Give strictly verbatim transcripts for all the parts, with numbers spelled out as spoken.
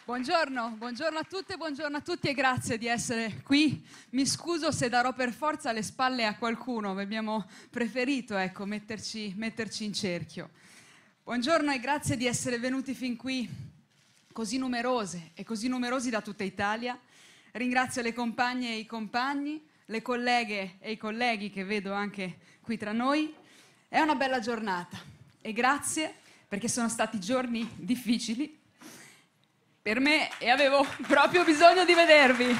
Buongiorno, buongiorno a tutte, buongiorno a tutti e grazie di essere qui. Mi scuso se darò per forza le spalle a qualcuno, abbiamo preferito ecco, metterci, metterci in cerchio. Buongiorno e grazie di essere venuti fin qui, così numerose e così numerosi da tutta Italia. Ringrazio le compagne e i compagni, le colleghe e i colleghi che vedo anche qui tra noi. È una bella giornata e grazie perché sono stati giorni difficili per me e avevo proprio bisogno di vedervi.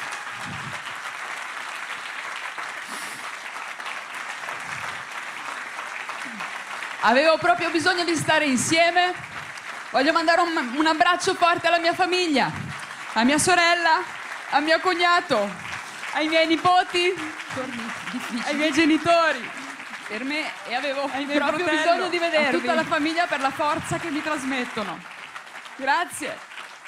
Avevo proprio bisogno di stare insieme. Voglio mandare un, un abbraccio forte alla mia famiglia, a mia sorella, a mio cognato, ai miei nipoti, ai miei genitori, per me e avevo proprio bisogno di vedervi. A tutta la famiglia per la forza che mi trasmettono. Grazie.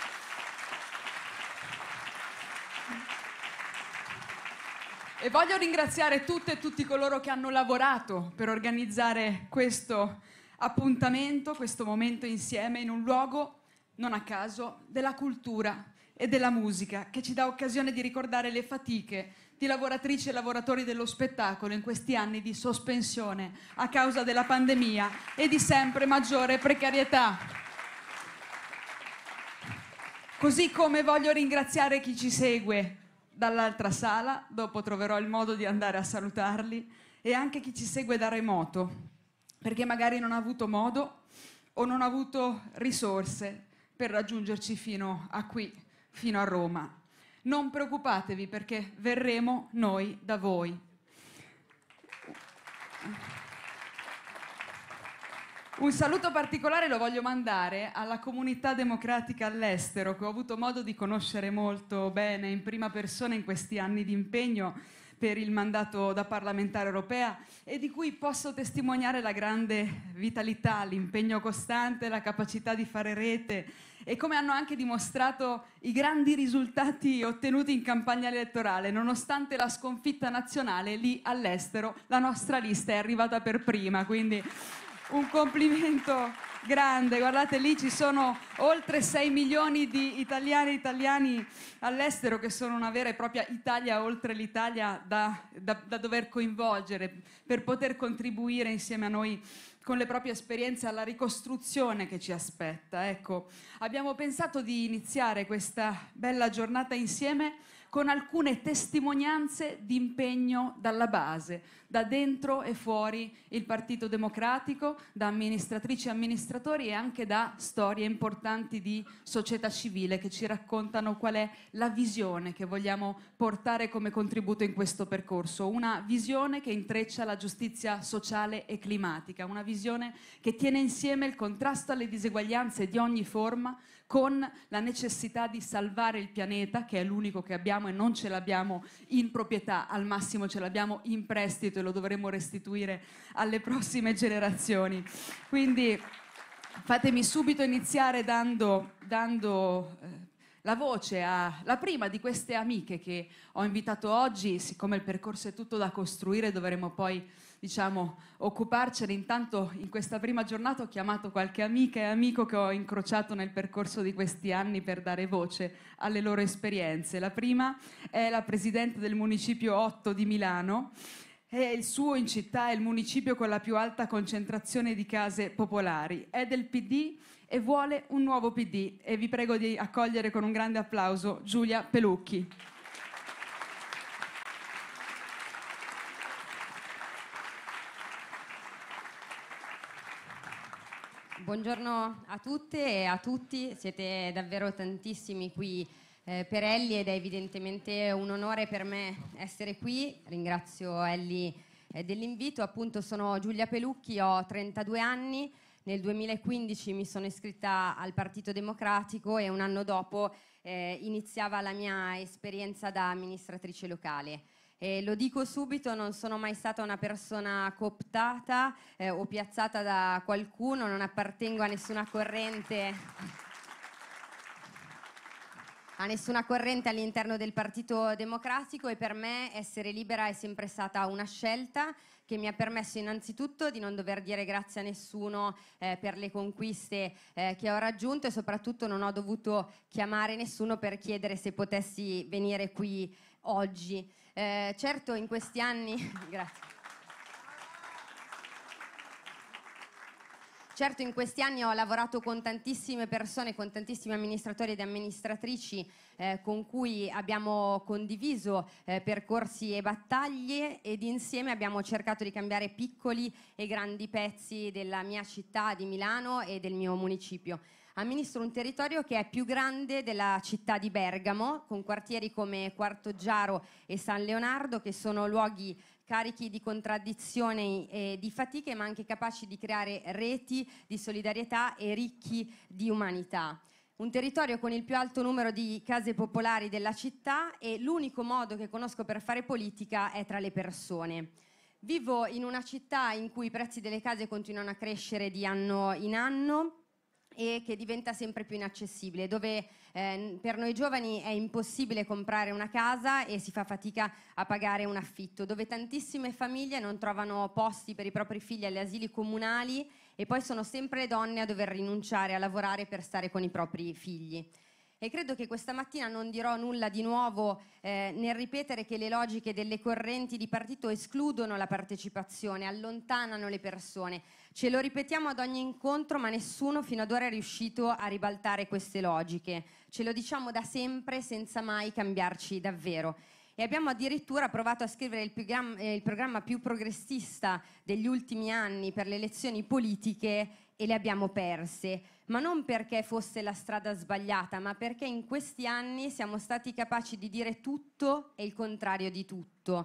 E voglio ringraziare tutte e tutti coloro che hanno lavorato per organizzare questo appuntamento, questo momento insieme in un luogo, non a caso, della cultura e della musica, che ci dà occasione di ricordare le fatiche di lavoratrici e lavoratori dello spettacolo in questi anni di sospensione a causa della pandemia e di sempre maggiore precarietà. Così come voglio ringraziare chi ci segue dall'altra sala, dopo troverò il modo di andare a salutarli, e anche chi ci segue da remoto, perché magari non ha avuto modo o non ha avuto risorse per raggiungerci fino a qui, fino a Roma. Non preoccupatevi perché verremo noi da voi. Un saluto particolare lo voglio mandare alla comunità democratica all'estero, che ho avuto modo di conoscere molto bene in prima persona in questi anni di impegno per il mandato da parlamentare europea e di cui posso testimoniare la grande vitalità, l'impegno costante, la capacità di fare rete e come hanno anche dimostrato i grandi risultati ottenuti in campagna elettorale. Nonostante la sconfitta nazionale, lì all'estero la nostra lista è arrivata per prima, quindi un complimento grande. Guardate, lì ci sono oltre sei milioni di italiani e italiani all'estero che sono una vera e propria Italia oltre l'Italia da, da, da dover coinvolgere per poter contribuire insieme a noi con le proprie esperienze alla ricostruzione che ci aspetta. Ecco, abbiamo pensato di iniziare questa bella giornata insieme con alcune testimonianze di impegno dalla base, da dentro e fuori il Partito Democratico, da amministratrici e amministratori e anche da storie importanti di società civile che ci raccontano qual è la visione che vogliamo portare come contributo in questo percorso. Una visione che intreccia la giustizia sociale e climatica, una visione che tiene insieme il contrasto alle diseguaglianze di ogni forma con la necessità di salvare il pianeta, che è l'unico che abbiamo e non ce l'abbiamo in proprietà, al massimo ce l'abbiamo in prestito e lo dovremo restituire alle prossime generazioni. Quindi fatemi subito iniziare dando, dando eh, la voce alla prima di queste amiche che ho invitato oggi. Siccome il percorso è tutto da costruire, dovremo poi diciamo, occuparcene. Intanto in questa prima giornata ho chiamato qualche amica e amico che ho incrociato nel percorso di questi anni per dare voce alle loro esperienze. La prima è la presidente del municipio otto di Milano. E il suo in città è il municipio con la più alta concentrazione di case popolari. È del P D e vuole un nuovo P D. E vi prego di accogliere con un grande applauso Giulia Pelucchi. Buongiorno a tutte e a tutti, siete davvero tantissimi qui eh, per Ellie ed è evidentemente un onore per me essere qui. Ringrazio Ellie eh, dell'invito. Appunto sono Giulia Pelucchi, ho trentadue anni, nel duemilaquindici mi sono iscritta al Partito Democratico e un anno dopo eh, iniziava la mia esperienza da amministratrice locale. E lo dico subito, non sono mai stata una persona cooptata eh, o piazzata da qualcuno, non appartengo a nessuna corrente a nessuna corrente all'interno del Partito Democratico, e per me essere libera è sempre stata una scelta che mi ha permesso innanzitutto di non dover dire grazie a nessuno eh, per le conquiste eh, che ho raggiunto, e soprattutto non ho dovuto chiamare nessuno per chiedere se potessi venire qui oggi. Eh, certo in questi anni grazie. Certo in questi anni ho lavorato con tantissime persone, con tantissimi amministratori ed amministratrici eh, con cui abbiamo condiviso eh, percorsi e battaglie, ed insieme abbiamo cercato di cambiare piccoli e grandi pezzi della mia città di Milano e del mio municipio. Amministro un territorio che è più grande della città di Bergamo, con quartieri come Quartoggiaro e San Leonardo, che sono luoghi carichi di contraddizioni e di fatiche, ma anche capaci di creare reti di solidarietà e ricchi di umanità. Un territorio con il più alto numero di case popolari della città, e l'unico modo che conosco per fare politica è tra le persone. Vivo in una città in cui i prezzi delle case continuano a crescere di anno in anno e che diventa sempre più inaccessibile, dove eh, per noi giovani è impossibile comprare una casa e si fa fatica a pagare un affitto, dove tantissime famiglie non trovano posti per i propri figli agli asili comunali, e poi sono sempre le donne a dover rinunciare a lavorare per stare con i propri figli. E credo che questa mattina non dirò nulla di nuovo eh, nel ripetere che le logiche delle correnti di partito escludono la partecipazione, allontanano le persone. Ce lo ripetiamo ad ogni incontro, ma nessuno fino ad ora è riuscito a ribaltare queste logiche. Ce lo diciamo da sempre senza mai cambiarci davvero. E abbiamo addirittura provato a scrivere il programma, eh, il programma più progressista degli ultimi anni per le elezioni politiche, e le abbiamo perse, ma non perché fosse la strada sbagliata, ma perché in questi anni siamo stati capaci di dire tutto e il contrario di tutto.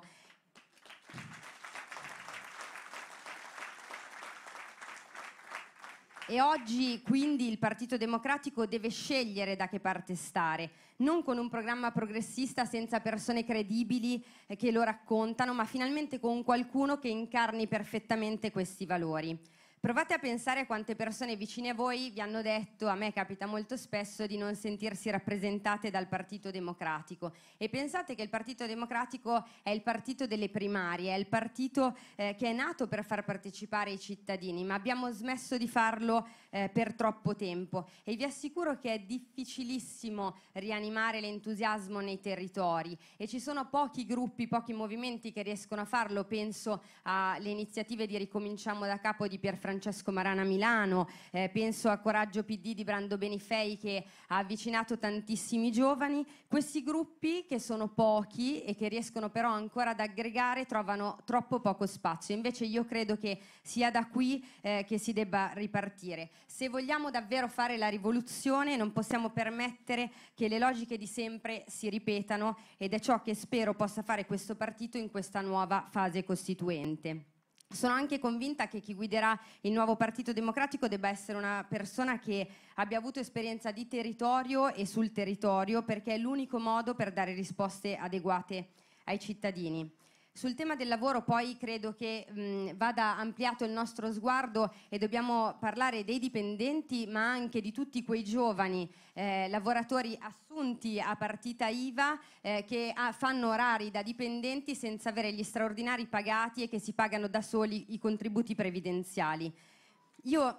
E oggi quindi il Partito Democratico deve scegliere da che parte stare, non con un programma progressista senza persone credibili eh, che lo raccontano, ma finalmente con qualcuno che incarni perfettamente questi valori. Provate a pensare a quante persone vicine a voi vi hanno detto, a me capita molto spesso, di non sentirsi rappresentate dal Partito Democratico, e pensate che il Partito Democratico è il partito delle primarie, è il partito eh, che è nato per far partecipare i cittadini, ma abbiamo smesso di farlo eh, per troppo tempo, e vi assicuro che è difficilissimo rianimare l'entusiasmo nei territori, e ci sono pochi gruppi, pochi movimenti che riescono a farlo. Penso alle iniziative di Ricominciamo da Capo di Pierfrancesco Francesco Marana a Milano, eh, penso a Coraggio P D di Brando Benifei, che ha avvicinato tantissimi giovani. Questi gruppi, che sono pochi e che riescono però ancora ad aggregare, trovano troppo poco spazio. Invece io credo che sia da qui eh, che si debba ripartire. Se vogliamo davvero fare la rivoluzione non possiamo permettere che le logiche di sempre si ripetano, ed è ciò che spero possa fare questo partito in questa nuova fase costituente. Sono anche convinta che chi guiderà il nuovo Partito Democratico debba essere una persona che abbia avuto esperienza di territorio e sul territorio, perché è l'unico modo per dare risposte adeguate ai cittadini. Sul tema del lavoro poi credo che mh, vada ampliato il nostro sguardo, e dobbiamo parlare dei dipendenti, ma anche di tutti quei giovani eh, lavoratori assunti a partita I V A eh, che ha, fanno orari da dipendenti senza avere gli straordinari pagati e che si pagano da soli i contributi previdenziali. Io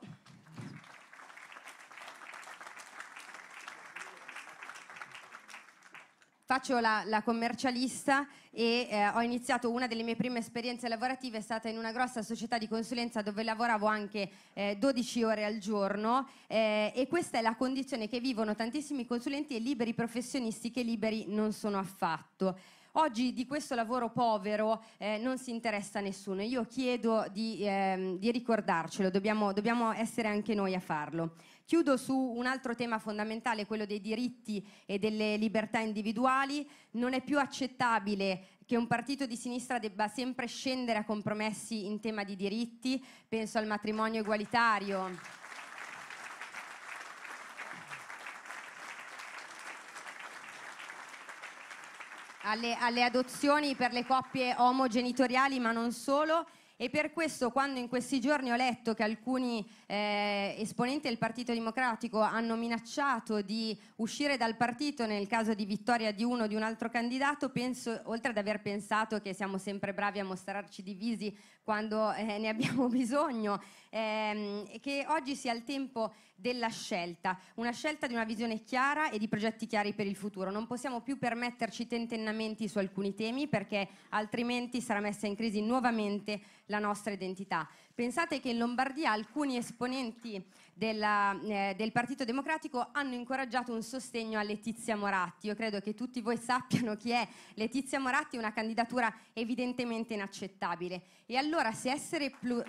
faccio la, la commercialista e eh, ho iniziato, una delle mie prime esperienze lavorative è stata in una grossa società di consulenza dove lavoravo anche eh, dodici ore al giorno eh, e questa è la condizione che vivono tantissimi consulenti e liberi professionisti che liberi non sono affatto. Oggi di questo lavoro povero eh, non si interessa nessuno. Io chiedo di, ehm, di ricordarcelo, dobbiamo, dobbiamo essere anche noi a farlo. Chiudo su un altro tema fondamentale, quello dei diritti e delle libertà individuali. Non è più accettabile che un partito di sinistra debba sempre scendere a compromessi in tema di diritti. Penso al matrimonio egualitario. Alle, alle adozioni per le coppie omogenitoriali, ma non solo. E per questo, quando in questi giorni ho letto che alcuni eh, esponenti del Partito Democratico hanno minacciato di uscire dal partito nel caso di vittoria di uno o di un altro candidato, penso, oltre ad aver pensato che siamo sempre bravi a mostrarci divisi quando eh, ne abbiamo bisogno, ehm, che oggi sia il tempo della scelta, una scelta di una visione chiara e di progetti chiari per il futuro. Non possiamo più permetterci tentennamenti su alcuni temi, perché altrimenti sarà messa in crisi nuovamente la nostra identità. Pensate che in Lombardia alcuni esponenti della, eh, del Partito Democratico hanno incoraggiato un sostegno a Letizia Moratti. Io credo che tutti voi sappiano chi è Letizia Moratti, una candidatura evidentemente inaccettabile. E allora, se essere plurali...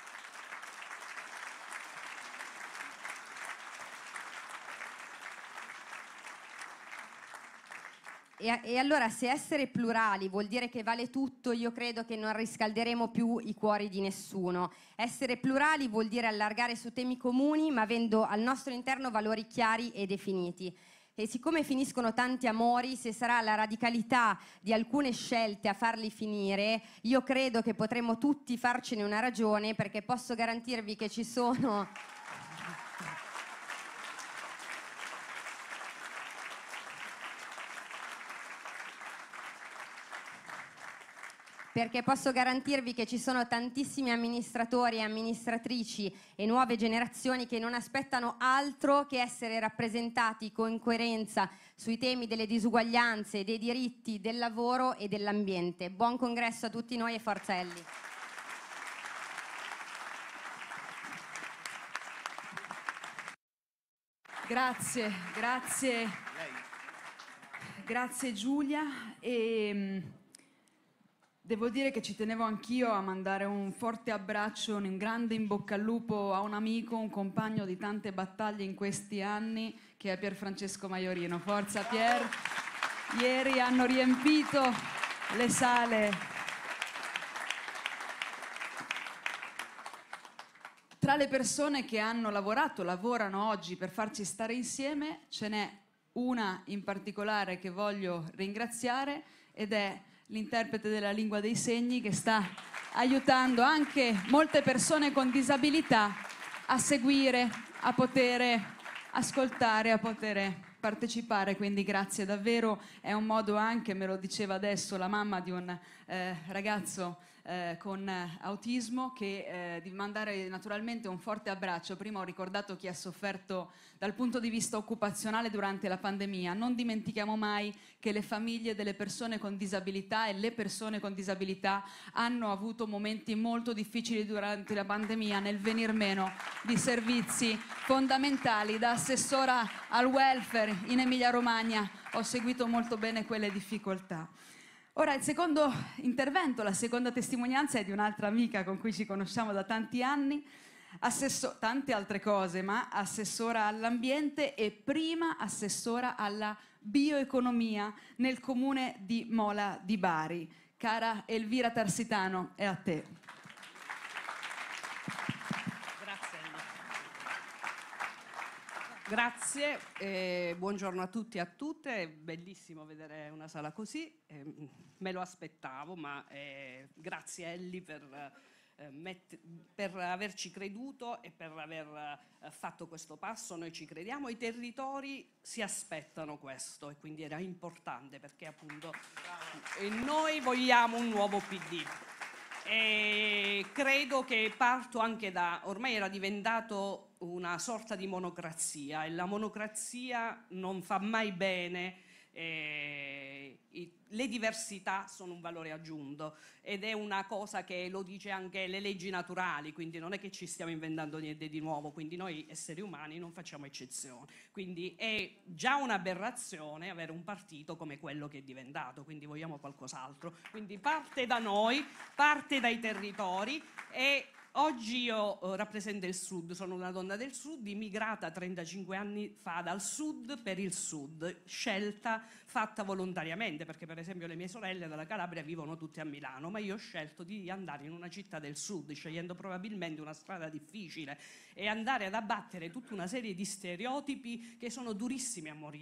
E, e allora, se essere plurali vuol dire che vale tutto, io credo che non riscalderemo più i cuori di nessuno. Essere plurali vuol dire allargare su temi comuni, ma avendo al nostro interno valori chiari e definiti. E siccome finiscono tanti amori, se sarà la radicalità di alcune scelte a farli finire, io credo che potremo tutti farcene una ragione, perché posso garantirvi che ci sono... perché posso garantirvi che ci sono tantissimi amministratori e amministratrici e nuove generazioni che non aspettano altro che essere rappresentati con coerenza sui temi delle disuguaglianze, dei diritti, del lavoro e dell'ambiente. Buon congresso a tutti noi e forza Elli! Grazie, grazie, grazie Giulia. E devo dire che ci tenevo anch'io a mandare un forte abbraccio, un grande in bocca al lupo a un amico, un compagno di tante battaglie in questi anni, che è Pier Francesco Maiorino. Forza Pier! Ieri hanno riempito le sale. Tra le persone che hanno lavorato, lavorano oggi per farci stare insieme, ce n'è una in particolare che voglio ringraziare, ed è l'interprete della lingua dei segni, che sta aiutando anche molte persone con disabilità a seguire, a poter ascoltare, a poter partecipare. Quindi grazie davvero, è un modo anche, me lo diceva adesso la mamma di un eh, ragazzo eh, con autismo, che eh, di mandare naturalmente un forte abbraccio. Prima ho ricordato chi ha sofferto dal punto di vista occupazionale durante la pandemia. Non dimentichiamo mai che le famiglie delle persone con disabilità e le persone con disabilità hanno avuto momenti molto difficili durante la pandemia nel venir meno di servizi fondamentali. Da assessora al welfare in Emilia-Romagna ho seguito molto bene quelle difficoltà. Ora il secondo intervento, la seconda testimonianza è di un'altra amica con cui ci conosciamo da tanti anni, assessora, tante altre cose, ma assessora all'ambiente e prima assessora alla bioeconomia nel comune di Mola di Bari. Cara Elvira Tarsitano, è a te. Grazie. Grazie, eh, buongiorno a tutti e a tutte, è bellissimo vedere una sala così, eh, me lo aspettavo, ma eh, grazie Elli per... per averci creduto e per aver fatto questo passo. Noi ci crediamo, i territori si aspettano questo e quindi era importante, perché appunto e noi vogliamo un nuovo P D. E credo che parto anche da, ormai era diventato una sorta di monocrazia e la monocrazia non fa mai bene. Eh, i, le diversità sono un valore aggiunto ed è una cosa che lo dice anche le leggi naturali, quindi non è che ci stiamo inventando niente di nuovo, quindi noi esseri umani non facciamo eccezione, quindi è già un'aberrazione avere un partito come quello che è diventato, quindi vogliamo qualcos'altro, quindi parte da noi, parte dai territori. E oggi io rappresento il Sud, sono una donna del Sud, immigrata trentacinque anni fa dal Sud per il Sud, scelta fatta volontariamente, perché per esempio le mie sorelle dalla Calabria vivono tutte a Milano, ma io ho scelto di andare in una città del Sud, scegliendo probabilmente una strada difficile e andare ad abbattere tutta una serie di stereotipi che sono durissimi a morire.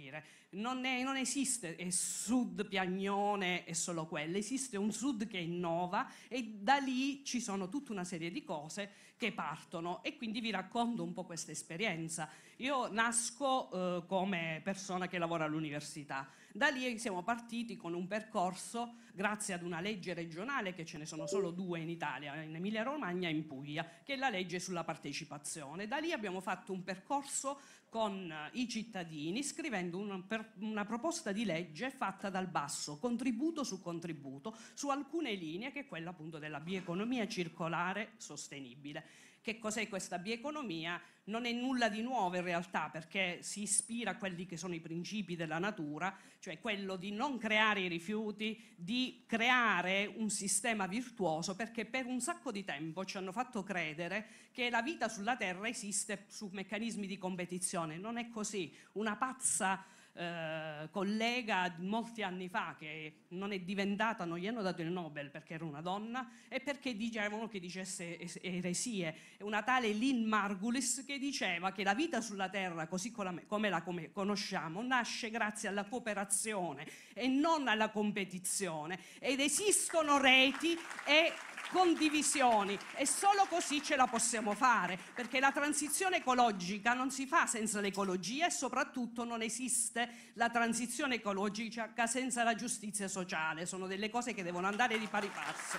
non, è, non esiste è sud piagnone e solo quello, esiste un sud che innova e da lì ci sono tutta una serie di cose che partono e quindi vi racconto un po' questa esperienza. Io nasco eh, come persona che lavora all'università, da lì siamo partiti con un percorso grazie ad una legge regionale, che ce ne sono solo due in Italia, in Emilia Romagna e in Puglia, che è la legge sulla partecipazione. Da lì abbiamo fatto un percorso con i cittadini scrivendo una, per, una proposta di legge fatta dal basso, contributo su contributo, su alcune linee, che è quella appunto della bioeconomia circolare sostenibile. Che cos'è questa bioeconomia? Non è nulla di nuovo in realtà, perché si ispira a quelli che sono i principi della natura, cioè quello di non creare i rifiuti, di creare un sistema virtuoso, perché per un sacco di tempo ci hanno fatto credere che la vita sulla Terra esiste su meccanismi di competizione. Non è così. Una pazza Eh, collega molti anni fa, che non è diventata, non gli hanno dato il Nobel perché era una donna e perché dicevano che dicesse eresie. È una tale Lynn Margulis che diceva che la vita sulla Terra, così come la come conosciamo, nasce grazie alla cooperazione e non alla competizione, ed esistono reti e condivisioni e solo così ce la possiamo fare, perché la transizione ecologica non si fa senza l'ecologia e soprattutto non esiste la transizione ecologica senza la giustizia sociale. Sono delle cose che devono andare di pari passo.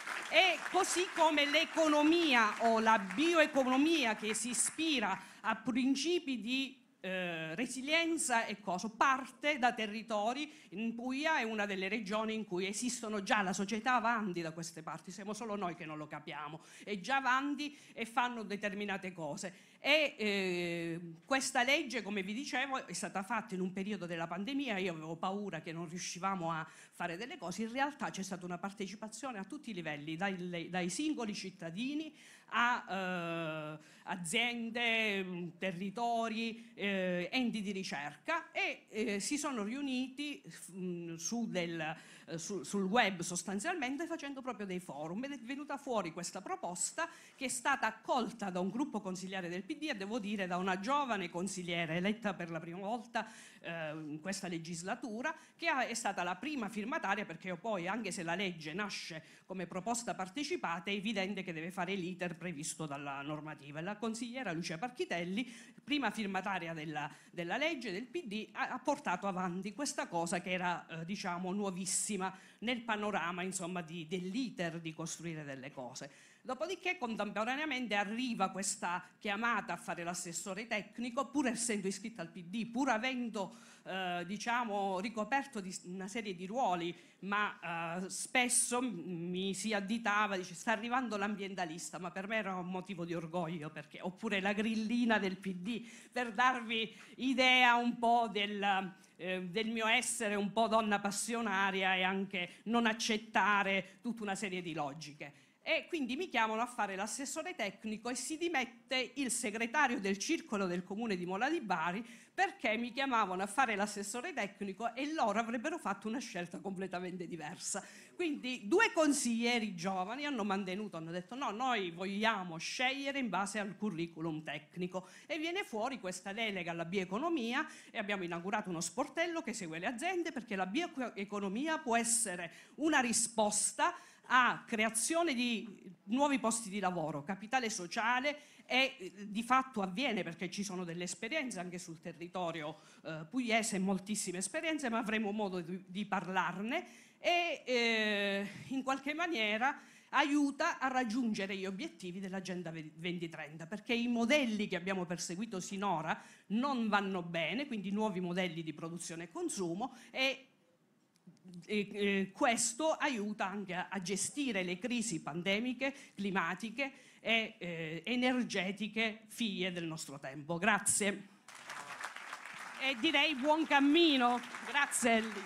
E così come l'economia o la bioeconomia, che si ispira a principi di Eh, resilienza e cosa, parte da territori. In Puglia è una delle regioni in cui esistono già, la società avanti da queste parti, siamo solo noi che non lo capiamo, è già avanti e fanno determinate cose. E eh, questa legge, come vi dicevo, è stata fatta in un periodo della pandemia. Io avevo paura che non riuscivamo a fare delle cose, in realtà c'è stata una partecipazione a tutti i livelli, dai, dai singoli cittadini a eh, aziende, territori, eh, enti di ricerca, e eh, si sono riuniti mh, su del, eh, su, sul web sostanzialmente, facendo proprio dei forum, ed è venuta fuori questa proposta che è stata accolta da un gruppo consigliare del P D e devo dire da una giovane consigliere eletta per la prima volta eh, in questa legislatura, che è stata la prima firmataria, perché poi, anche se la legge nasce come proposta partecipata, è evidente che deve fare l'iter previsto dalla normativa. La consigliera Lucia Parchitelli, prima firmataria della, della legge del P D, ha, ha portato avanti questa cosa che era eh, diciamo nuovissima nel panorama, insomma, di, dell'iter di costruire delle cose. Dopodiché contemporaneamente arriva questa chiamata a fare l'assessore tecnico, pur essendo iscritta al P D, pur avendo eh, diciamo ricoperto di una serie di ruoli, ma eh, spesso mi si additava, dice sta arrivando l'ambientalista, ma per me era un motivo di orgoglio, perché, oppure la grillina del P D, per darvi idea un po' del, eh, del mio essere un po' donna passionaria e anche non accettare tutta una serie di logiche. E quindi mi chiamano a fare l'assessore tecnico e si dimette il segretario del circolo del comune di Mola di Bari, perché mi chiamavano a fare l'assessore tecnico e loro avrebbero fatto una scelta completamente diversa. Quindi due consiglieri giovani hanno mantenuto, hanno detto no, noi vogliamo scegliere in base al curriculum tecnico, e viene fuori questa delega alla bioeconomia, e abbiamo inaugurato uno sportello che segue le aziende, perché la bioeconomia può essere una risposta a creazione di nuovi posti di lavoro, capitale sociale, e di fatto avviene perché ci sono delle esperienze anche sul territorio eh, pugliese, moltissime esperienze, ma avremo modo di, di parlarne, e eh, in qualche maniera aiuta a raggiungere gli obiettivi dell'Agenda duemilatrenta, perché i modelli che abbiamo perseguito sinora non vanno bene, quindi nuovi modelli di produzione e consumo, e E, eh, questo aiuta anche a, a gestire le crisi pandemiche, climatiche e eh, energetiche figlie del nostro tempo. Grazie. E direi buon cammino. Grazie Elli.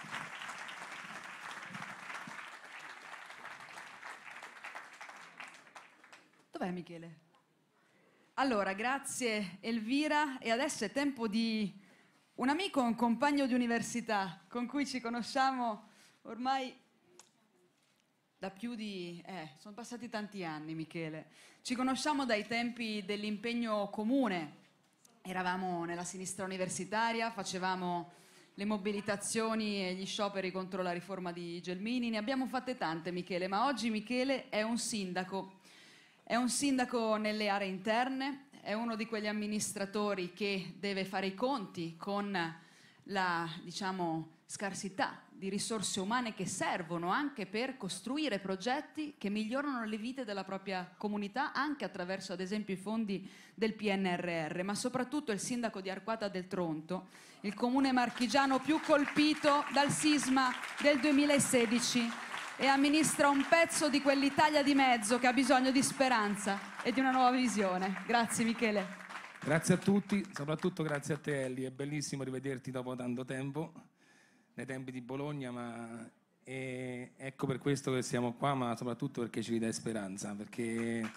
Dov'è Michele? Allora, grazie Elvira, e adesso è tempo di un amico, un compagno di università con cui ci conosciamo ormai da più di... Eh, sono passati tanti anni, Michele. Ci conosciamo dai tempi dell'impegno comune. Eravamo nella sinistra universitaria, facevamo le mobilitazioni e gli scioperi contro la riforma di Gelmini. Ne abbiamo fatte tante, Michele, ma oggi Michele è un sindaco. È un sindaco nelle aree interne, è uno di quegli amministratori che deve fare i conti con la, diciamo, scarsità di risorse umane che servono anche per costruire progetti che migliorano le vite della propria comunità, anche attraverso ad esempio i fondi del P N R R, ma soprattutto il sindaco di Arquata del Tronto, il comune marchigiano più colpito dal sisma del duemilasedici, e amministra un pezzo di quell'Italia di mezzo che ha bisogno di speranza e di una nuova visione. Grazie Michele. Grazie a tutti, soprattutto grazie a te Ellie, è bellissimo rivederti dopo tanto tempo, nei tempi di Bologna, ma e ecco per questo che siamo qua, ma soprattutto perché ci ridai speranza, perché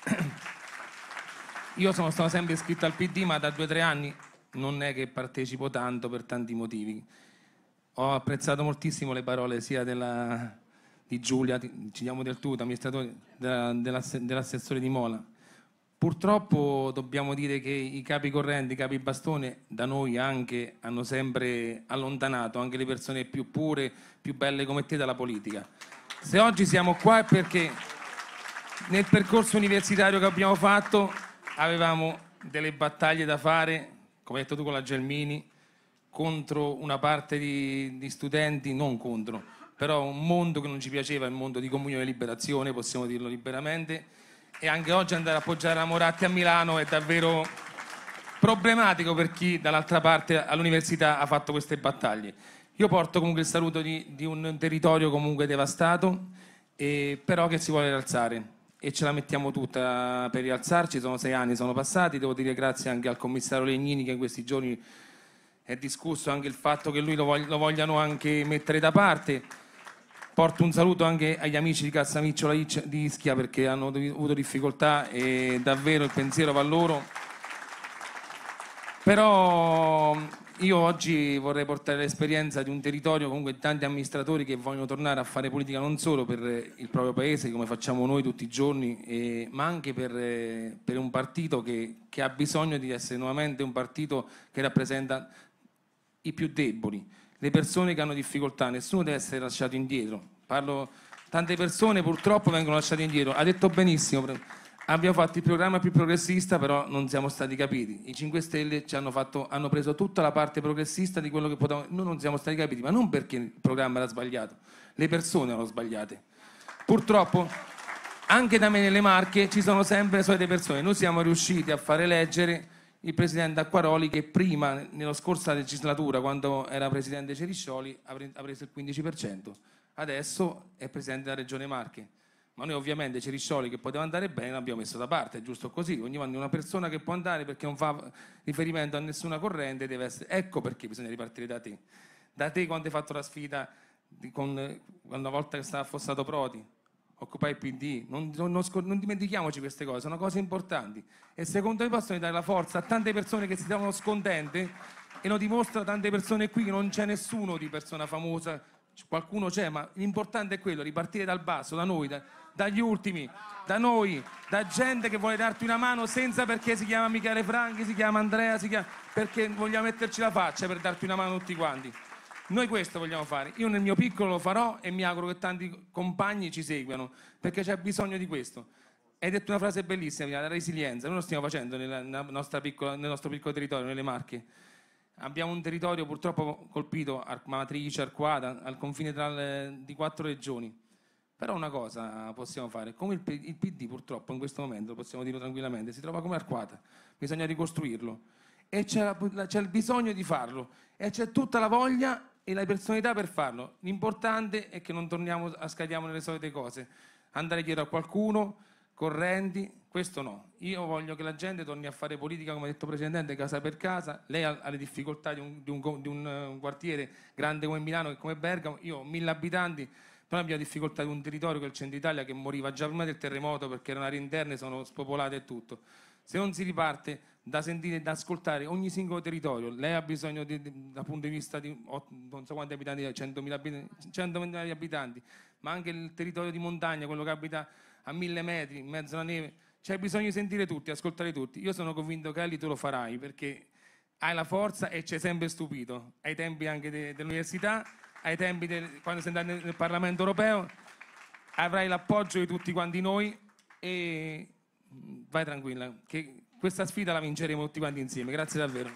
io sono stato sempre iscritto al P D, ma da due o tre anni non è che partecipo tanto per tanti motivi. Ho apprezzato moltissimo le parole sia della, di Giulia, ci chiamo del tutto, amministratore della, dell'assessore di Mola. Purtroppo dobbiamo dire che i capi correnti, i capi bastone, da noi anche hanno sempre allontanato anche le persone più pure, più belle come te dalla politica. Se oggi siamo qua è perché nel percorso universitario che abbiamo fatto avevamo delle battaglie da fare, come hai detto tu con la Gelmini, contro una parte di, di studenti, non contro, però un mondo che non ci piaceva, il mondo di Comunione e Liberazione, possiamo dirlo liberamente. E anche oggi andare a appoggiare la Moratti a Milano è davvero problematico per chi dall'altra parte all'università ha fatto queste battaglie. Io porto comunque il saluto di, di un territorio comunque devastato, eh, però che si vuole rialzare e ce la mettiamo tutta per rialzarci. Sono sei anni, sono passati, devo dire grazie anche al commissario Legnini che in questi giorni è discusso anche il fatto che lui lo, voglia, lo vogliano anche mettere da parte. Porto un saluto anche agli amici di Cassamicciola di Ischia perché hanno avuto difficoltà e davvero il pensiero va a loro. Però io oggi vorrei portare l'esperienza di un territorio, comunque di tanti amministratori che vogliono tornare a fare politica non solo per il proprio paese, come facciamo noi tutti i giorni, eh, ma anche per, eh, per un partito che, che ha bisogno di essere nuovamente un partito che rappresenta i più deboli, le persone che hanno difficoltà. Nessuno deve essere lasciato indietro. Parlo, tante persone purtroppo vengono lasciate indietro. Ha detto benissimo, abbiamo fatto il programma più progressista, però non siamo stati capiti. I cinque Stelle ci hanno, fatto, hanno preso tutta la parte progressista di quello che potevamo. Noi non siamo stati capiti, ma non perché il programma era sbagliato, le persone erano sbagliate. Purtroppo anche da me nelle Marche ci sono sempre le solite persone. Noi siamo riusciti a fare eleggere il presidente Acquaroli che prima, nella scorsa legislatura, quando era presidente Ceriscioli, ha preso il quindici per cento. Adesso è presidente della Regione Marche. Ma noi ovviamente Ceriscioli, che poteva andare bene, l'abbiamo messo da parte, è giusto così. Ogni volta una persona che può andare perché non fa riferimento a nessuna corrente deve essere... Ecco perché bisogna ripartire da te. Da te quando hai fatto la sfida di, con, una volta che stava affossato Prodi, occupai il P D, non, non, non, non dimentichiamoci queste cose, sono cose importanti e secondo me possono dare la forza a tante persone che si trovano scontente e lo dimostrano tante persone qui che non c'è nessuno di persona famosa, qualcuno c'è, ma l'importante è quello, ripartire dal basso, da noi, da, dagli ultimi, da noi, da gente che vuole darti una mano senza perché si chiama Michele Franchi, si chiama Andrea, si chiama, perché vogliamo metterci la faccia per darti una mano tutti quanti. Noi questo vogliamo fare, io nel mio piccolo lo farò e mi auguro che tanti compagni ci seguano, perché c'è bisogno di questo. Hai detto una frase bellissima, la resilienza, noi lo stiamo facendo nella, nella nostra piccola, nel nostro piccolo territorio, nelle Marche. Abbiamo un territorio purtroppo colpito, Amatrice, Arquata, al confine tra le, di quattro regioni. Però una cosa possiamo fare, come il, il P D purtroppo in questo momento, possiamo dirlo tranquillamente, si trova come Arquata, bisogna ricostruirlo. E c'è, c'è il bisogno di farlo, e c'è tutta la voglia e la personalità per farlo. L'importante è che non torniamo a scadiamo nelle solite cose, andare dietro a qualcuno, correnti, questo no. Io voglio che la gente torni a fare politica, come ha detto il Presidente, casa per casa. Lei ha, ha le difficoltà di, un, di, un, di un, un quartiere grande come Milano e come Bergamo, io ho mille abitanti, però abbiamo difficoltà di un territorio che è il centro Italia, che moriva già prima del terremoto perché erano aree interne, sono spopolate e tutto. Se non si riparte da sentire e da ascoltare ogni singolo territorio, lei ha bisogno di, di, dal punto di vista di non so quanti abitanti, centomila abitanti, centomila abitanti, ma anche il territorio di montagna, quello che abita a mille metri, in mezzo alla neve, c'è bisogno di sentire tutti, ascoltare tutti. Io sono convinto che Ellie tu lo farai, perché hai la forza e ci hai sempre stupito, ai tempi anche de, dell'università, ai tempi del, quando sei andato nel Parlamento europeo, avrai l'appoggio di tutti quanti noi e vai tranquilla, che questa sfida la vinceremo tutti quanti insieme. Grazie davvero.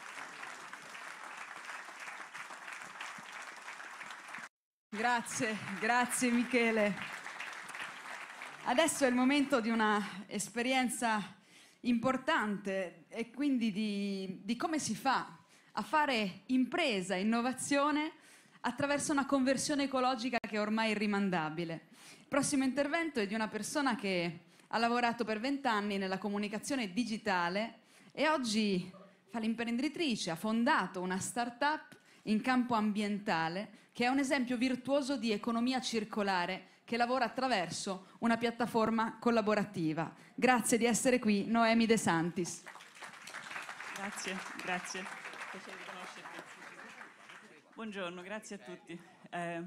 Grazie, grazie Michele. Adesso è il momento di una esperienza importante e quindi di, di come si fa a fare impresa, innovazione attraverso una conversione ecologica che è ormai irrimandabile. Il prossimo intervento è di una persona che ha lavorato per vent'anni nella comunicazione digitale e oggi fa l'imprenditrice, ha fondato una start-up in campo ambientale che è un esempio virtuoso di economia circolare che lavora attraverso una piattaforma collaborativa. Grazie di essere qui, Noemi De Santis. Grazie, grazie. Piacere di conoscervi. Buongiorno, grazie a tutti. Eh,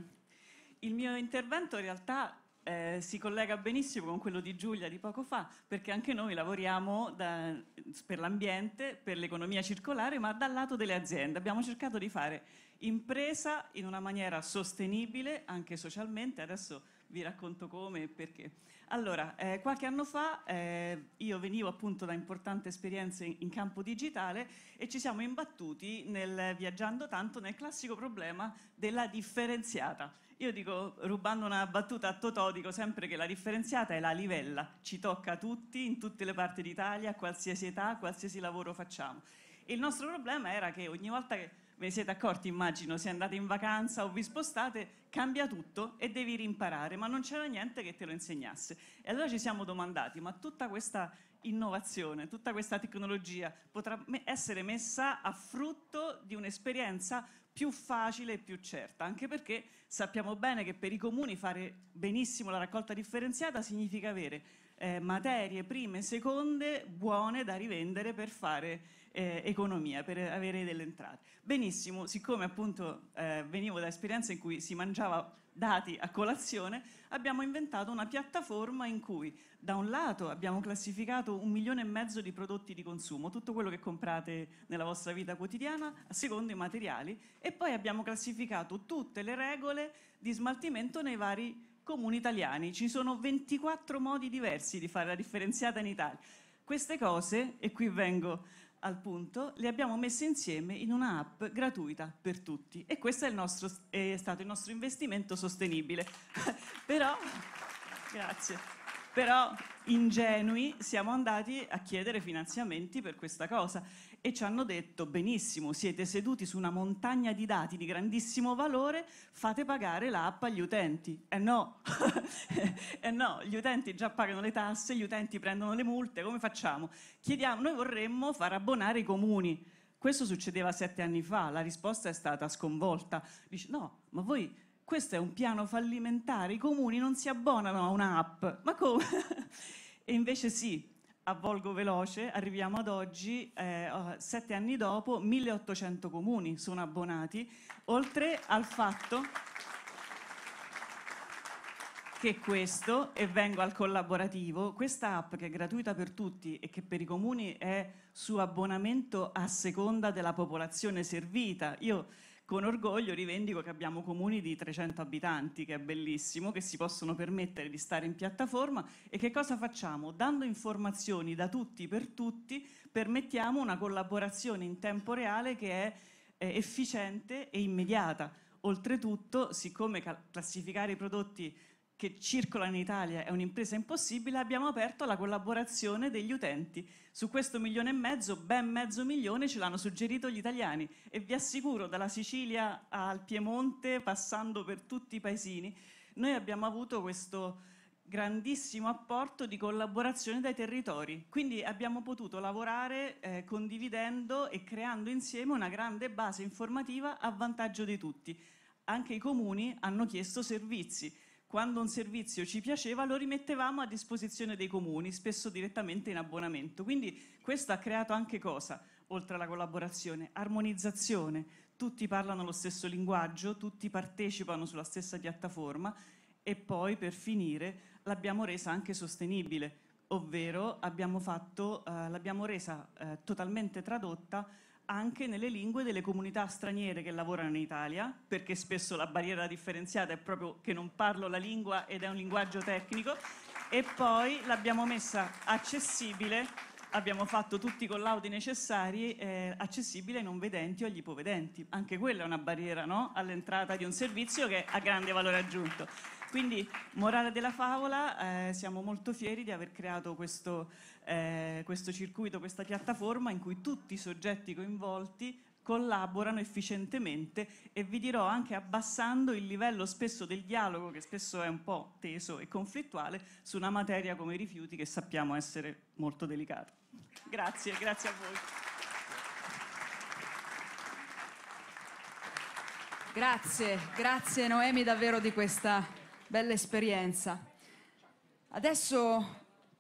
il mio intervento in realtà eh, si collega benissimo con quello di Giulia di poco fa, perché anche noi lavoriamo da, per l'ambiente, per l'economia circolare, ma dal lato delle aziende. Abbiamo cercato di fare impresa in una maniera sostenibile, anche socialmente. Adesso vi racconto come e perché. Allora, eh, qualche anno fa eh, io venivo appunto da importanti esperienze in, in campo digitale e ci siamo imbattuti, nel, viaggiando tanto, nel classico problema della differenziata. Io dico, rubando una battuta a Totò, dico sempre che la differenziata è la livella, ci tocca a tutti, in tutte le parti d'Italia, a qualsiasi età, a qualsiasi lavoro facciamo. E il nostro problema era che ogni volta che ve ne siete accorti, immagino, se andate in vacanza o vi spostate, cambia tutto e devi rimparare, ma non c'era niente che te lo insegnasse. E allora ci siamo domandati, ma tutta questa innovazione, tutta questa tecnologia potrà essere messa a frutto di un'esperienza più facile e più certa, anche perché sappiamo bene che per i comuni fare benissimo la raccolta differenziata significa avere eh, materie prime, seconde, buone da rivendere per fare eh, economia, per avere delle entrate. Benissimo, siccome appunto eh, venivo da esperienze in cui si mangiava dati a colazione, abbiamo inventato una piattaforma in cui da un lato abbiamo classificato un milione e mezzo di prodotti di consumo, tutto quello che comprate nella vostra vita quotidiana, secondo i materiali, e poi abbiamo classificato tutte le regole di smaltimento nei vari comuni italiani. Ci sono ventiquattro modi diversi di fare la differenziata in Italia. Queste cose, e qui vengo al punto, le abbiamo messe insieme in una app gratuita per tutti e questo è, il nostro, è stato il nostro investimento sostenibile. Però, grazie, però ingenui siamo andati a chiedere finanziamenti per questa cosa e ci hanno detto benissimo, siete seduti su una montagna di dati di grandissimo valore, fate pagare l'app agli utenti. E eh no, eh no, gli utenti già pagano le tasse, gli utenti prendono le multe, come facciamo? Chiediamo, noi vorremmo far abbonare i comuni. Questo succedeva sette anni fa, la risposta è stata sconvolta. Dice, no, ma voi, questo è un piano fallimentare, i comuni non si abbonano a un'app. Ma come? E invece sì. Avvolgo veloce, arriviamo ad oggi, eh, sette anni dopo, milleottocento comuni sono abbonati, oltre al fatto che questo, e vengo al collaborativo, questa app che è gratuita per tutti e che per i comuni è su abbonamento a seconda della popolazione servita. Io con orgoglio rivendico che abbiamo comuni di trecento abitanti, che è bellissimo, che si possono permettere di stare in piattaforma. E che cosa facciamo? Dando informazioni da tutti per tutti, permettiamo una collaborazione in tempo reale che è eh, efficiente e immediata. Oltretutto, siccome classificare i prodotti che circolano in Italia è un'impresa impossibile, abbiamo aperto la collaborazione degli utenti. Su questo milione e mezzo, ben mezzo milione ce l'hanno suggerito gli italiani e vi assicuro, dalla Sicilia al Piemonte, passando per tutti i paesini, noi abbiamo avuto questo grandissimo apporto di collaborazione dai territori. Quindi abbiamo potuto lavorare eh, condividendo e creando insieme una grande base informativa a vantaggio di tutti. Anche i comuni hanno chiesto servizi. Quando un servizio ci piaceva lo rimettevamo a disposizione dei comuni, spesso direttamente in abbonamento. Quindi questo ha creato anche cosa? Oltre alla collaborazione, armonizzazione. Tutti parlano lo stesso linguaggio, tutti partecipano sulla stessa piattaforma e poi per finire l'abbiamo resa anche sostenibile, ovvero abbiamo fatto, eh, l'abbiamo resa eh, totalmente tradotta anche nelle lingue delle comunità straniere che lavorano in Italia, perché spesso la barriera differenziata è proprio che non parlo la lingua ed è un linguaggio tecnico, e poi l'abbiamo messa accessibile, abbiamo fatto tutti i collaudi necessari, eh, accessibile ai non vedenti o agli ipovedenti. Anche quella è una barriera, no? All'entrata di un servizio che ha grande valore aggiunto. Quindi, morale della favola, eh, siamo molto fieri di aver creato questo, eh, questo circuito, questa piattaforma in cui tutti i soggetti coinvolti collaborano efficientemente, e vi dirò anche abbassando il livello spesso del dialogo, che spesso è un po' teso e conflittuale, su una materia come i rifiuti, che sappiamo essere molto delicata. Grazie, grazie a voi. Grazie, grazie Noemi davvero di questa bella esperienza. Adesso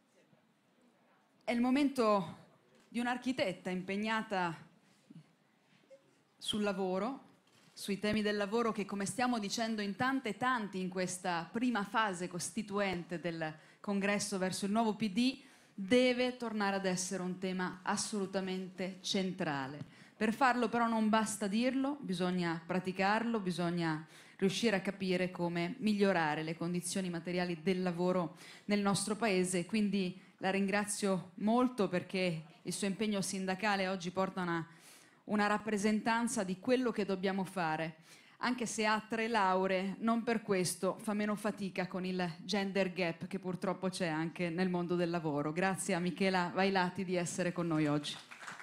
è il momento di un'architetta impegnata sul lavoro, sui temi del lavoro che, come stiamo dicendo in tante e tanti in questa prima fase costituente del congresso verso il nuovo P D, deve tornare ad essere un tema assolutamente centrale. Per farlo però non basta dirlo, bisogna praticarlo, bisogna riuscire a capire come migliorare le condizioni materiali del lavoro nel nostro paese. Quindi la ringrazio molto, perché il suo impegno sindacale oggi porta una, una rappresentanza di quello che dobbiamo fare. Anche se ha tre lauree, non per questo fa meno fatica con il gender gap che purtroppo c'è anche nel mondo del lavoro. Grazie a Michela Vailati di essere con noi oggi.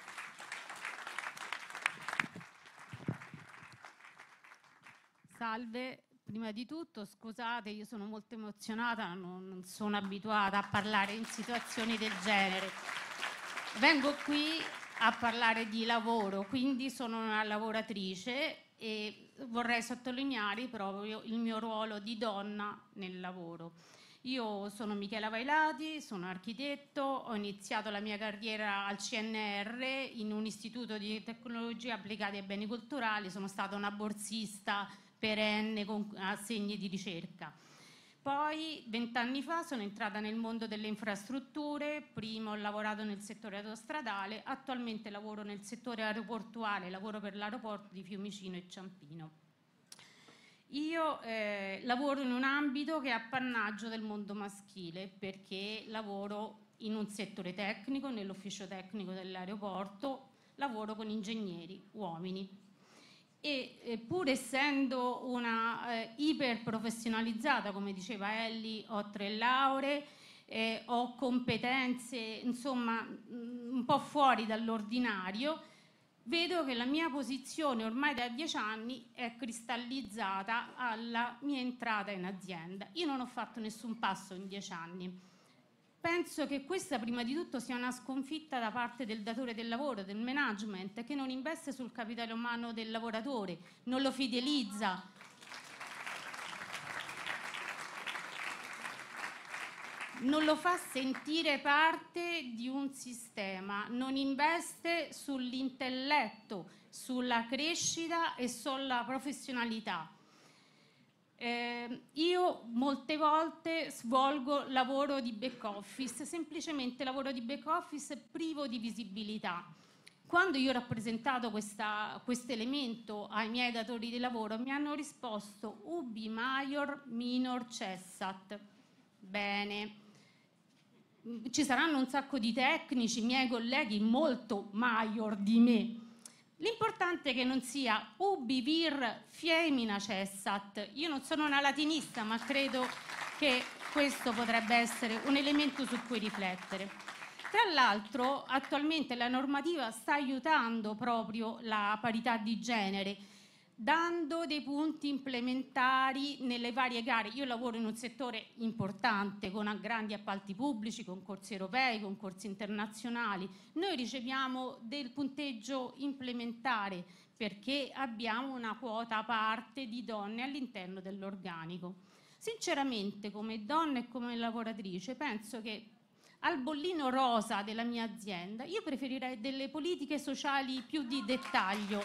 Salve, prima di tutto scusate, io sono molto emozionata, non, non sono abituata a parlare in situazioni del genere. Vengo qui a parlare di lavoro, quindi sono una lavoratrice e vorrei sottolineare proprio il mio ruolo di donna nel lavoro. Io sono Michela Vailati, sono architetto, ho iniziato la mia carriera al C N R in un istituto di tecnologie applicate ai beni culturali, sono stata una borsista perenne con assegni di ricerca. Poi, vent'anni fa, sono entrata nel mondo delle infrastrutture, prima ho lavorato nel settore autostradale, attualmente lavoro nel settore aeroportuale, lavoro per l'aeroporto di Fiumicino e Ciampino. Io eh, lavoro in un ambito che è appannaggio del mondo maschile, perché lavoro in un settore tecnico, nell'ufficio tecnico dell'aeroporto, lavoro con ingegneri, uomini. E eh, pur essendo una eh, iperprofessionalizzata, come diceva Ellie, ho tre lauree, eh, ho competenze insomma mh, un po' fuori dall'ordinario, vedo che la mia posizione ormai da dieci anni è cristallizzata alla mia entrata in azienda. Io non ho fatto nessun passo in dieci anni. Penso che questa prima di tutto sia una sconfitta da parte del datore del lavoro, del management, che non investe sul capitale umano del lavoratore, non lo fidelizza. Non lo fa sentire parte di un sistema, non investe sull'intelletto, sulla crescita e sulla professionalità. Eh, io molte volte svolgo lavoro di back office, semplicemente lavoro di back office privo di visibilità. Quando io ho rappresentato questo elemento ai miei datori di lavoro, mi hanno risposto ubi maior minor cessat. Bene, ci saranno un sacco di tecnici, miei colleghi molto maior di me. L'importante è che non sia ubi vir femina cessat. Io non sono una latinista, ma credo che questo potrebbe essere un elemento su cui riflettere. Tra l'altro, attualmente la normativa sta aiutando proprio la parità di genere, dando dei punti implementari nelle varie gare. Io lavoro in un settore importante, con grandi appalti pubblici, concorsi europei, concorsi internazionali. Noi riceviamo del punteggio implementare perché abbiamo una quota a parte di donne all'interno dell'organico. Sinceramente, come donna e come lavoratrice, penso che al bollino rosa della mia azienda io preferirei delle politiche sociali più di dettaglio.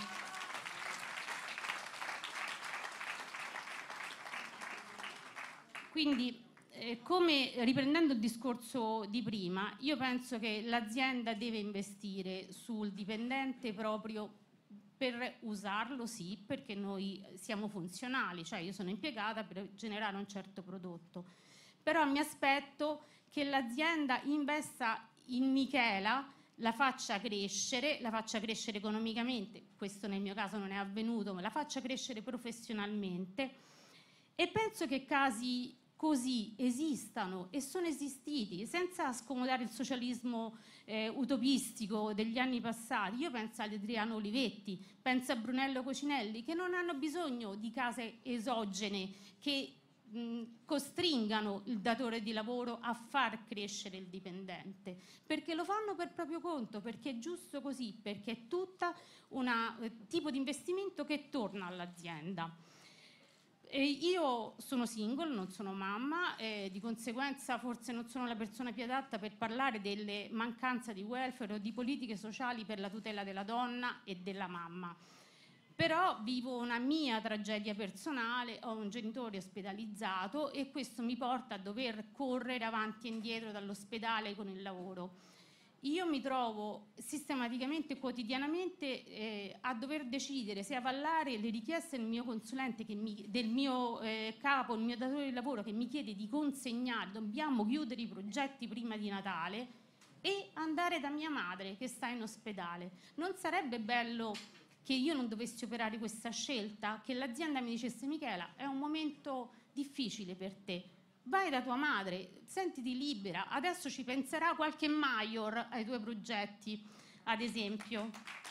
Quindi eh, come riprendendo il discorso di prima, io penso che l'azienda deve investire sul dipendente proprio per usarlo, sì, perché noi siamo funzionali, cioè io sono impiegata per generare un certo prodotto, però mi aspetto che l'azienda investa in Michela, la faccia crescere, la faccia crescere economicamente, questo nel mio caso non è avvenuto, ma la faccia crescere professionalmente, e penso che casi così esistano e sono esistiti, senza scomodare il socialismo eh, utopistico degli anni passati. Io penso ad Adriano Olivetti, penso a Brunello Cucinelli, che non hanno bisogno di case esogene che mh, costringano il datore di lavoro a far crescere il dipendente, perché lo fanno per proprio conto, perché è giusto così, perché è tutta un eh, tipo di investimento che torna all'azienda. E io sono single, non sono mamma, e di conseguenza forse non sono la persona più adatta per parlare delle mancanze di welfare o di politiche sociali per la tutela della donna e della mamma. Però vivo una mia tragedia personale, ho un genitore ospedalizzato e questo mi porta a dover correre avanti e indietro dall'ospedale con il lavoro. Io mi trovo sistematicamente, quotidianamente eh, a dover decidere se avallare le richieste del mio consulente, che mi, del mio eh, capo, il mio datore di lavoro che mi chiede di consegnare, dobbiamo chiudere i progetti prima di Natale, e andare da mia madre che sta in ospedale. Non sarebbe bello che io non dovessi operare questa scelta, che l'azienda mi dicesse: Michela, è un momento difficile per te, vai da tua madre, sentiti libera, adesso ci penserà qualche major ai tuoi progetti, ad esempio.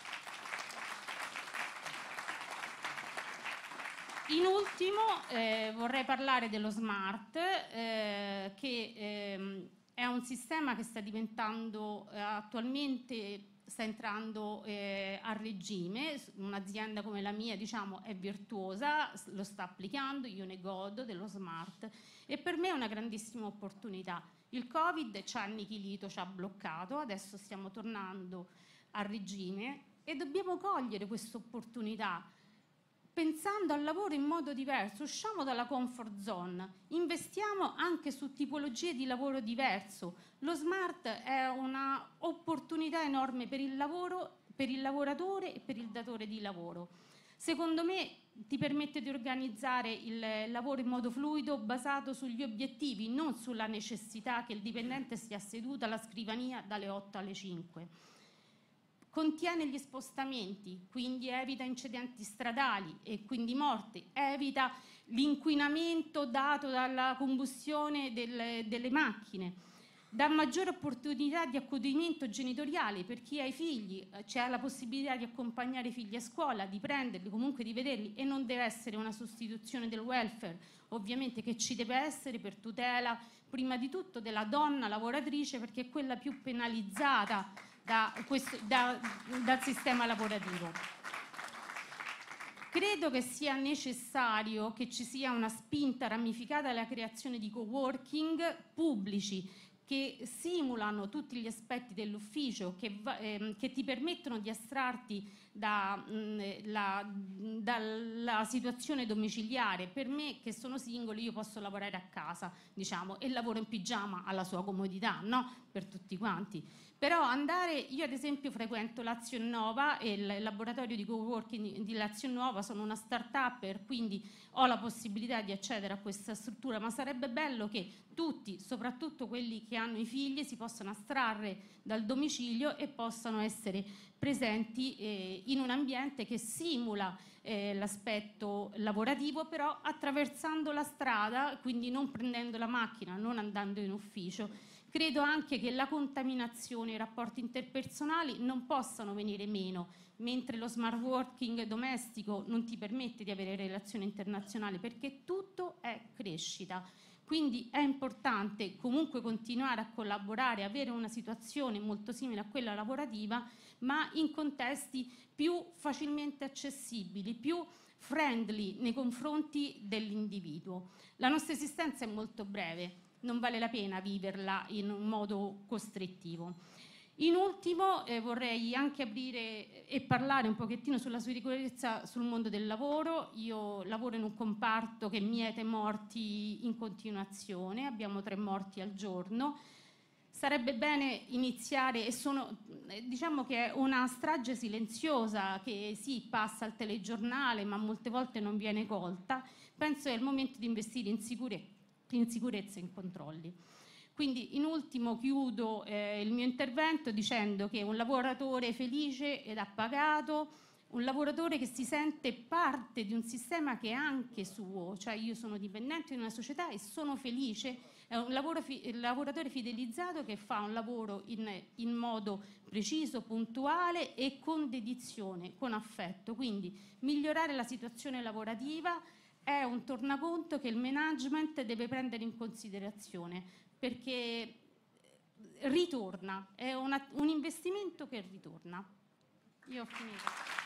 In ultimo eh, vorrei parlare dello smart, eh, che ehm, è un sistema che sta diventando eh, attualmente, sta entrando eh, a regime. Un'azienda come la mia, diciamo, è virtuosa, lo sta applicando, io ne godo dello smart e per me è una grandissima opportunità. Il Covid ci ha annichilito, ci ha bloccato, adesso stiamo tornando a regime e dobbiamo cogliere questa opportunità pensando al lavoro in modo diverso. Usciamo dalla comfort zone, investiamo anche su tipologie di lavoro diverso. Lo smart è un'opportunità enorme per il lavoro, per il lavoratore e per il datore di lavoro. Secondo me ti permette di organizzare il lavoro in modo fluido, basato sugli obiettivi, non sulla necessità che il dipendente stia seduto alla scrivania dalle otto alle cinque. Contiene gli spostamenti, quindi evita incidenti stradali e quindi morti, evita l'inquinamento dato dalla combustione delle, delle macchine, dà maggiore opportunità di accudimento genitoriale per chi ha i figli, c'è la possibilità di accompagnare i figli a scuola, di prenderli, comunque di vederli, e non deve essere una sostituzione del welfare, ovviamente, che ci deve essere per tutela prima di tutto della donna lavoratrice, perché è quella più penalizzata Da questo, da, dal sistema lavorativo. Credo che sia necessario che ci sia una spinta ramificata alla creazione di coworking pubblici che simulano tutti gli aspetti dell'ufficio, che, eh, che ti permettono di astrarti da, mh, la, dalla situazione domiciliare. Per me, che sono single, io posso lavorare a casa, diciamo, e lavoro in pigiama alla sua comodità, no? Per tutti quanti. Però andare, io ad esempio frequento Lazio Innova e il laboratorio di coworking di Lazio Innova, sono una start-up, quindi ho la possibilità di accedere a questa struttura, ma sarebbe bello che tutti, soprattutto quelli che hanno i figli, si possano astrarre dal domicilio e possano essere presenti eh, in un ambiente che simula eh, l'aspetto lavorativo, però attraversando la strada, quindi non prendendo la macchina, non andando in ufficio. Credo anche che la contaminazione e i rapporti interpersonali non possano venire meno, mentre lo smart working domestico non ti permette di avere relazioni internazionali, perché tutto è crescita. Quindi è importante comunque continuare a collaborare, avere una situazione molto simile a quella lavorativa, ma in contesti più facilmente accessibili, più friendly nei confronti dell'individuo. La nostra esistenza è molto breve, non vale la pena viverla in un modo costrittivo. In ultimo eh, vorrei anche aprire e parlare un pochettino sulla sicurezza sul mondo del lavoro. Io lavoro in un comparto che miete morti in continuazione, abbiamo tre morti al giorno. Sarebbe bene iniziare, e sono, diciamo che è una strage silenziosa che sì, passa al telegiornale ma molte volte non viene colta. Penso che è il momento di investire in, sicure- in sicurezza e in controlli. Quindi in ultimo chiudo eh, il mio intervento dicendo che un lavoratore felice ed appagato, un lavoratore che si sente parte di un sistema che è anche suo, cioè io sono dipendente in una società e sono felice, è un lavoro fi- lavoratore fidelizzato che fa un lavoro in, in modo preciso, puntuale e con dedizione, con affetto. Quindi migliorare la situazione lavorativa è un tornaconto che il management deve prendere in considerazione, perché ritorna, è una, un investimento che ritorna. Io ho finito.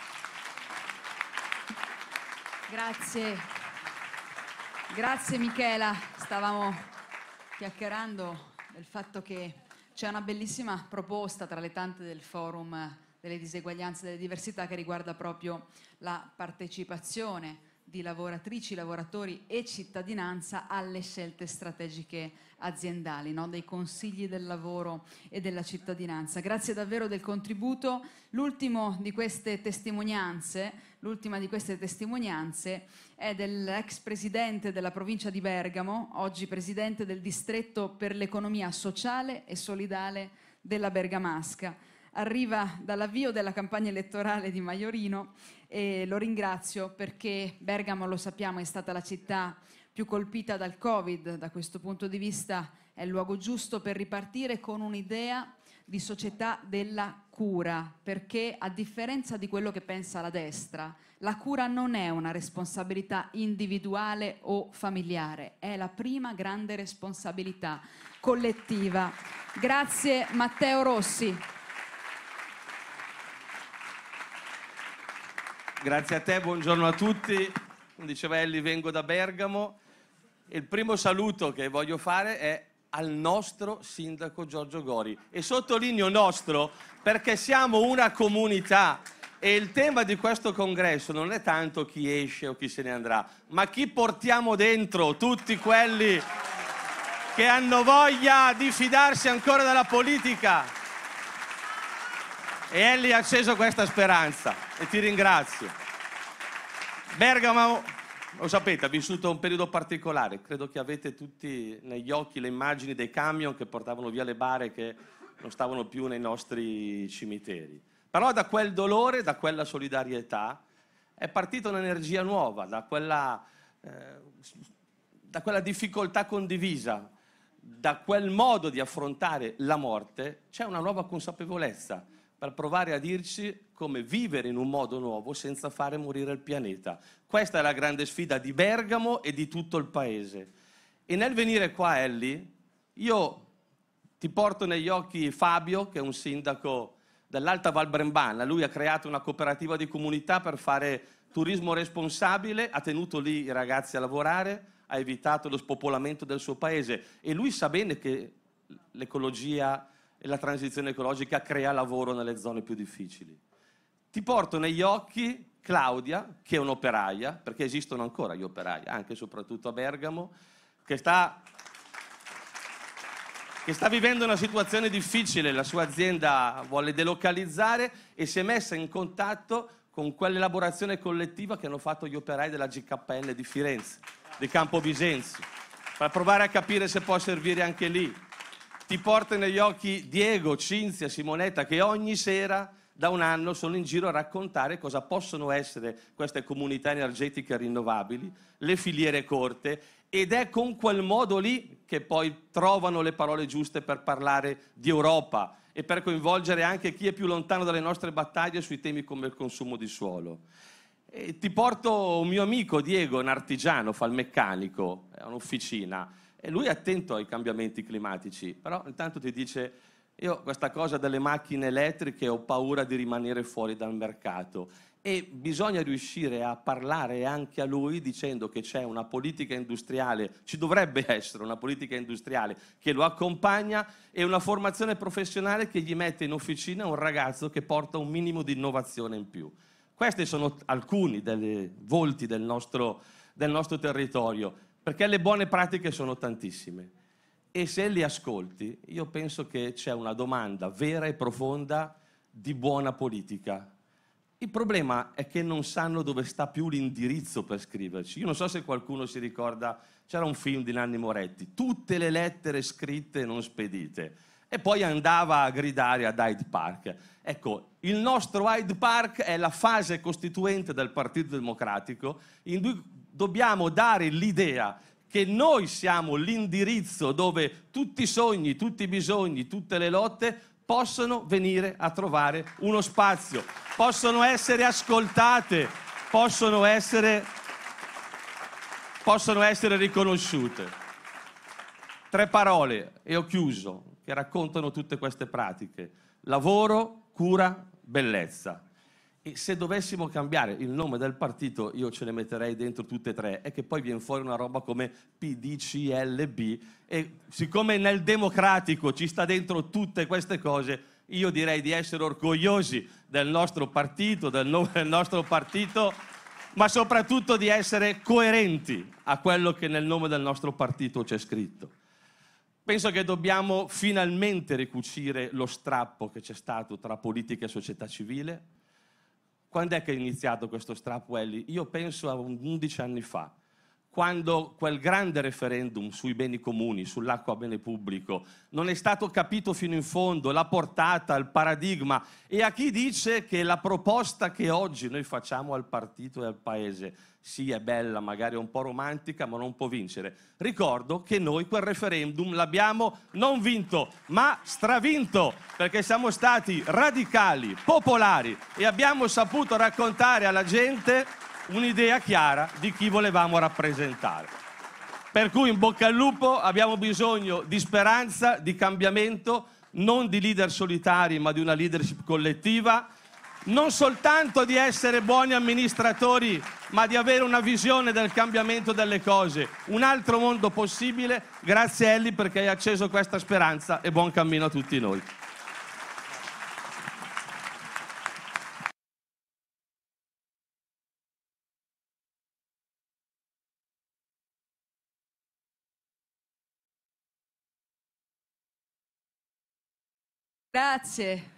Grazie, grazie Michela. Stavamo chiacchierando del fatto che c'è una bellissima proposta tra le tante del Forum delle diseguaglianze e delle diversità che riguarda proprio la partecipazione di lavoratrici, lavoratori e cittadinanza alle scelte strategiche aziendali, no? Dei consigli del lavoro e della cittadinanza. Grazie davvero del contributo. L'ultimo di queste testimonianze, l'ultima di queste testimonianze è dell'ex presidente della provincia di Bergamo, oggi presidente del distretto per l'economia sociale e solidale della Bergamasca. Arriva dall'avvio della campagna elettorale di Maiorino e lo ringrazio perché Bergamo, lo sappiamo, è stata la città più colpita dal Covid. Da questo punto di vista è il luogo giusto per ripartire con un'idea di società della cura, perché a differenza di quello che pensa la destra, la cura non è una responsabilità individuale o familiare, è la prima grande responsabilità collettiva. Grazie Matteo Rossi. Grazie a te, buongiorno a tutti. Come diceva Elli, vengo da Bergamo. Il primo saluto che voglio fare è al nostro sindaco Giorgio Gori. E sottolineo nostro perché siamo una comunità e il tema di questo congresso non è tanto chi esce o chi se ne andrà, ma chi portiamo dentro, tutti quelli che hanno voglia di fidarsi ancora della politica. E Elli ha acceso questa speranza e ti ringrazio. Bergamo, lo sapete, ha vissuto un periodo particolare. Credo che avete tutti negli occhi le immagini dei camion che portavano via le bare che non stavano più nei nostri cimiteri. Però da quel dolore, da quella solidarietà, è partita un'energia nuova, da quella, eh, da quella difficoltà condivisa, da quel modo di affrontare la morte, c'è una nuova consapevolezza per provare a dirci come vivere in un modo nuovo senza fare morire il pianeta. Questa è la grande sfida di Bergamo e di tutto il paese. E nel venire qua, Elli, io ti porto negli occhi Fabio, che è un sindaco dell'Alta Val Brembana. Lui ha creato una cooperativa di comunità per fare turismo responsabile, ha tenuto lì i ragazzi a lavorare, ha evitato lo spopolamento del suo paese e lui sa bene che l'ecologia e la transizione ecologica crea lavoro nelle zone più difficili. Ti porto negli occhi Claudia, che è un'operaia, perché esistono ancora gli operai, anche e soprattutto a Bergamo, che sta, che sta vivendo una situazione difficile. La sua azienda vuole delocalizzare e si è messa in contatto con quell'elaborazione collettiva che hanno fatto gli operai della G K N di Firenze, di Campo Bisenzio, per provare a capire se può servire anche lì. Ti porta negli occhi Diego, Cinzia, Simonetta, che ogni sera da un anno sono in giro a raccontare cosa possono essere queste comunità energetiche rinnovabili, le filiere corte, ed è con quel modo lì che poi trovano le parole giuste per parlare di Europa e per coinvolgere anche chi è più lontano dalle nostre battaglie sui temi come il consumo di suolo. E ti porto un mio amico, Diego, un artigiano, fa il meccanico, è un'officina, e lui è attento ai cambiamenti climatici, però intanto ti dice: io questa cosa delle macchine elettriche ho paura di rimanere fuori dal mercato. e bisogna riuscire a parlare anche a lui dicendo che c'è una politica industriale, ci dovrebbe essere una politica industriale che lo accompagna e una formazione professionale che gli mette in officina un ragazzo che porta un minimo di innovazione in più. Questi sono alcuni dei volti del nostro, del nostro territorio, perché le buone pratiche sono tantissime e se li ascolti io penso che c'è una domanda vera e profonda di buona politica. Il problema è che non sanno dove sta più l'indirizzo per scriverci. Io non so se qualcuno si ricorda, c'era un film di Nanni Moretti, tutte le lettere scritte e non spedite, e poi andava a gridare ad Hyde Park. Ecco, il nostro Hyde Park è la fase costituente del Partito Democratico in cui dobbiamo dare l'idea che noi siamo l'indirizzo dove tutti i sogni, tutti i bisogni, tutte le lotte possono venire a trovare uno spazio, possono essere ascoltate, possono essere, possono essere riconosciute. Tre parole, e ho chiuso, che raccontano tutte queste pratiche: lavoro, cura, bellezza. E se dovessimo cambiare il nome del partito, io ce le metterei dentro tutte e tre, e che poi viene fuori una roba come P D C L B, e siccome nel democratico ci sta dentro tutte queste cose, io direi di essere orgogliosi del nostro partito, del nome del nostro partito, ma soprattutto di essere coerenti a quello che nel nome del nostro partito c'è scritto. Penso che dobbiamo finalmente ricucire lo strappo che c'è stato tra politica e società civile. Quando è che è iniziato questo strappo, Elly? Io penso a undici anni fa, quando quel grande referendum sui beni comuni, sull'acqua bene pubblico, non è stato capito fino in fondo, la portata, il paradigma, e a chi dice che la proposta che oggi noi facciamo al partito e al paese sì, è bella, magari è un po' romantica, ma non può vincere. Ricordo che noi quel referendum l'abbiamo non vinto, ma stravinto, perché siamo stati radicali, popolari e abbiamo saputo raccontare alla gente un'idea chiara di chi volevamo rappresentare. Per cui in bocca al lupo, abbiamo bisogno di speranza, di cambiamento, non di leader solitari, ma di una leadership collettiva, non soltanto di essere buoni amministratori, ma di avere una visione del cambiamento delle cose, un altro mondo possibile. Grazie Elly perché hai acceso questa speranza e buon cammino a tutti noi. Grazie.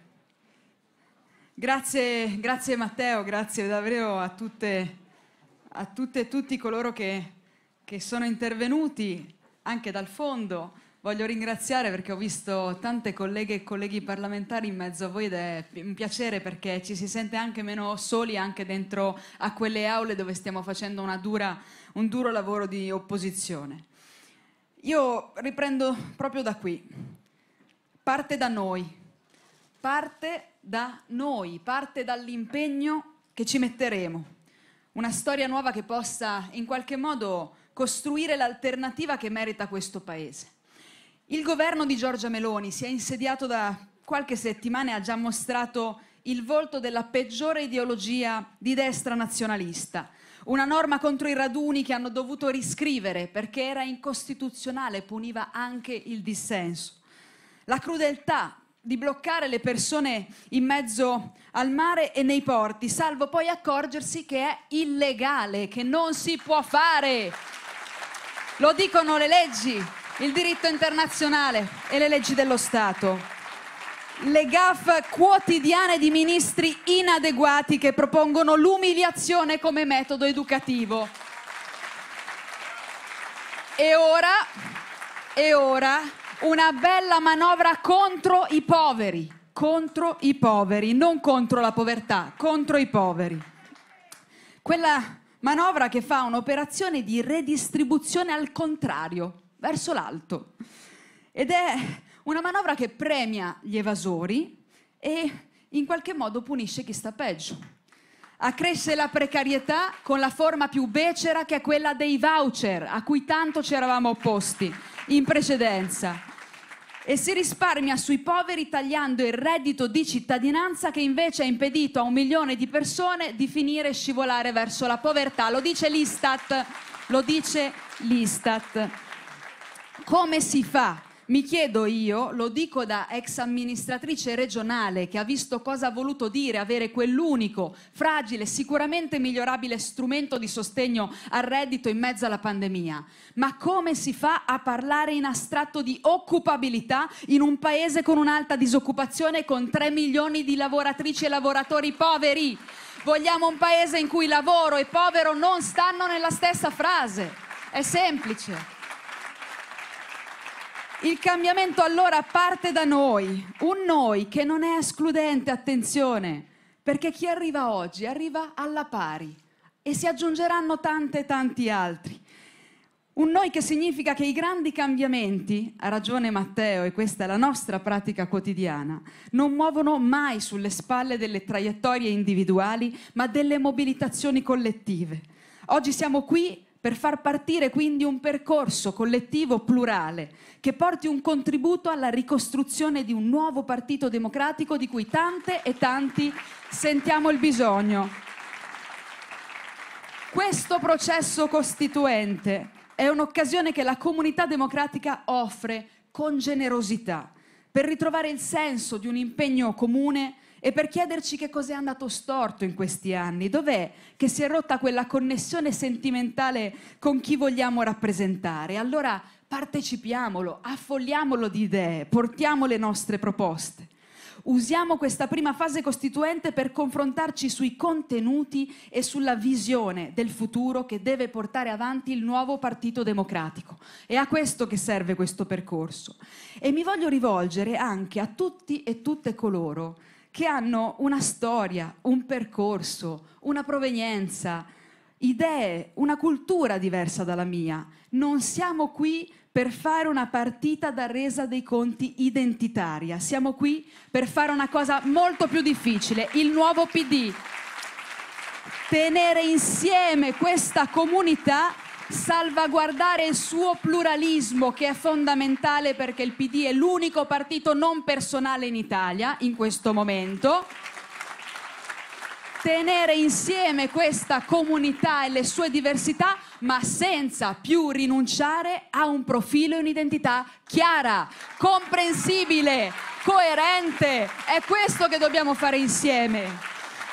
Grazie, grazie Matteo, grazie davvero a tutte, a tutte e tutti coloro che, che sono intervenuti anche dal fondo. Voglio ringraziare perché ho visto tante colleghe e colleghi parlamentari in mezzo a voi ed è un piacere perché ci si sente anche meno soli anche dentro a quelle aule dove stiamo facendo una dura, un duro lavoro di opposizione. Io riprendo proprio da qui. Parte da noi. Parte da noi, parte dall'impegno che ci metteremo. Una storia nuova che possa in qualche modo costruire l'alternativa che merita questo Paese. Il governo di Giorgia Meloni si è insediato da qualche settimana e ha già mostrato il volto della peggiore ideologia di destra nazionalista. Una norma contro i raduni che hanno dovuto riscrivere perché era incostituzionale, puniva anche il dissenso. La crudeltà di bloccare le persone in mezzo al mare e nei porti, salvo poi accorgersi che è illegale, che non si può fare. Lo dicono le leggi, il diritto internazionale e le leggi dello Stato. Le gaffe quotidiane di ministri inadeguati che propongono l'umiliazione come metodo educativo. E ora, e ora... una bella manovra contro i poveri, contro i poveri, non contro la povertà, contro i poveri. Quella manovra che fa un'operazione di redistribuzione al contrario, verso l'alto. Ed è una manovra che premia gli evasori e in qualche modo punisce chi sta peggio. Accresce la precarietà con la forma più becera che è quella dei voucher, a cui tanto ci eravamo opposti in precedenza. E si risparmia sui poveri tagliando il reddito di cittadinanza che invece ha impedito a un milione di persone di finire e scivolare verso la povertà. Lo dice l'Istat, lo dice l'Istat. Come si fa? Mi chiedo io, lo dico da ex amministratrice regionale che ha visto cosa ha voluto dire avere quell'unico, fragile, sicuramente migliorabile strumento di sostegno al reddito in mezzo alla pandemia. Ma come si fa a parlare in astratto di occupabilità in un paese con un'alta disoccupazione, con tre milioni di lavoratrici e lavoratori poveri? Vogliamo un paese in cui lavoro e povero non stanno nella stessa frase. È semplice. Il cambiamento allora parte da noi, un noi che non è escludente, attenzione, perché chi arriva oggi arriva alla pari e si aggiungeranno tante e tanti altri. Un noi che significa che i grandi cambiamenti, ha ragione Matteo e questa è la nostra pratica quotidiana, non muovono mai sulle spalle delle traiettorie individuali, ma delle mobilitazioni collettive. Oggi siamo qui per far partire quindi un percorso collettivo plurale che porti un contributo alla ricostruzione di un nuovo partito democratico di cui tante e tanti sentiamo il bisogno. Questo processo costituente è un'occasione che la comunità democratica offre con generosità per ritrovare il senso di un impegno comune e per chiederci che cos'è andato storto in questi anni, dov'è che si è rotta quella connessione sentimentale con chi vogliamo rappresentare. Allora partecipiamolo, affolliamolo di idee, portiamo le nostre proposte. Usiamo questa prima fase costituente per confrontarci sui contenuti e sulla visione del futuro che deve portare avanti il nuovo Partito Democratico. È a questo che serve questo percorso. E mi voglio rivolgere anche a tutti e tutte coloro che hanno una storia, un percorso, una provenienza, idee, una cultura diversa dalla mia. Non siamo qui per fare una partita da resa dei conti identitaria. Siamo qui per fare una cosa molto più difficile, il nuovo P D. Tenere insieme questa comunità, salvaguardare il suo pluralismo che è fondamentale perché il P D è l'unico partito non personale in Italia in questo momento. Tenere insieme questa comunità e le sue diversità, ma senza più rinunciare a un profilo e un'identità chiara, comprensibile, coerente. È questo che dobbiamo fare insieme.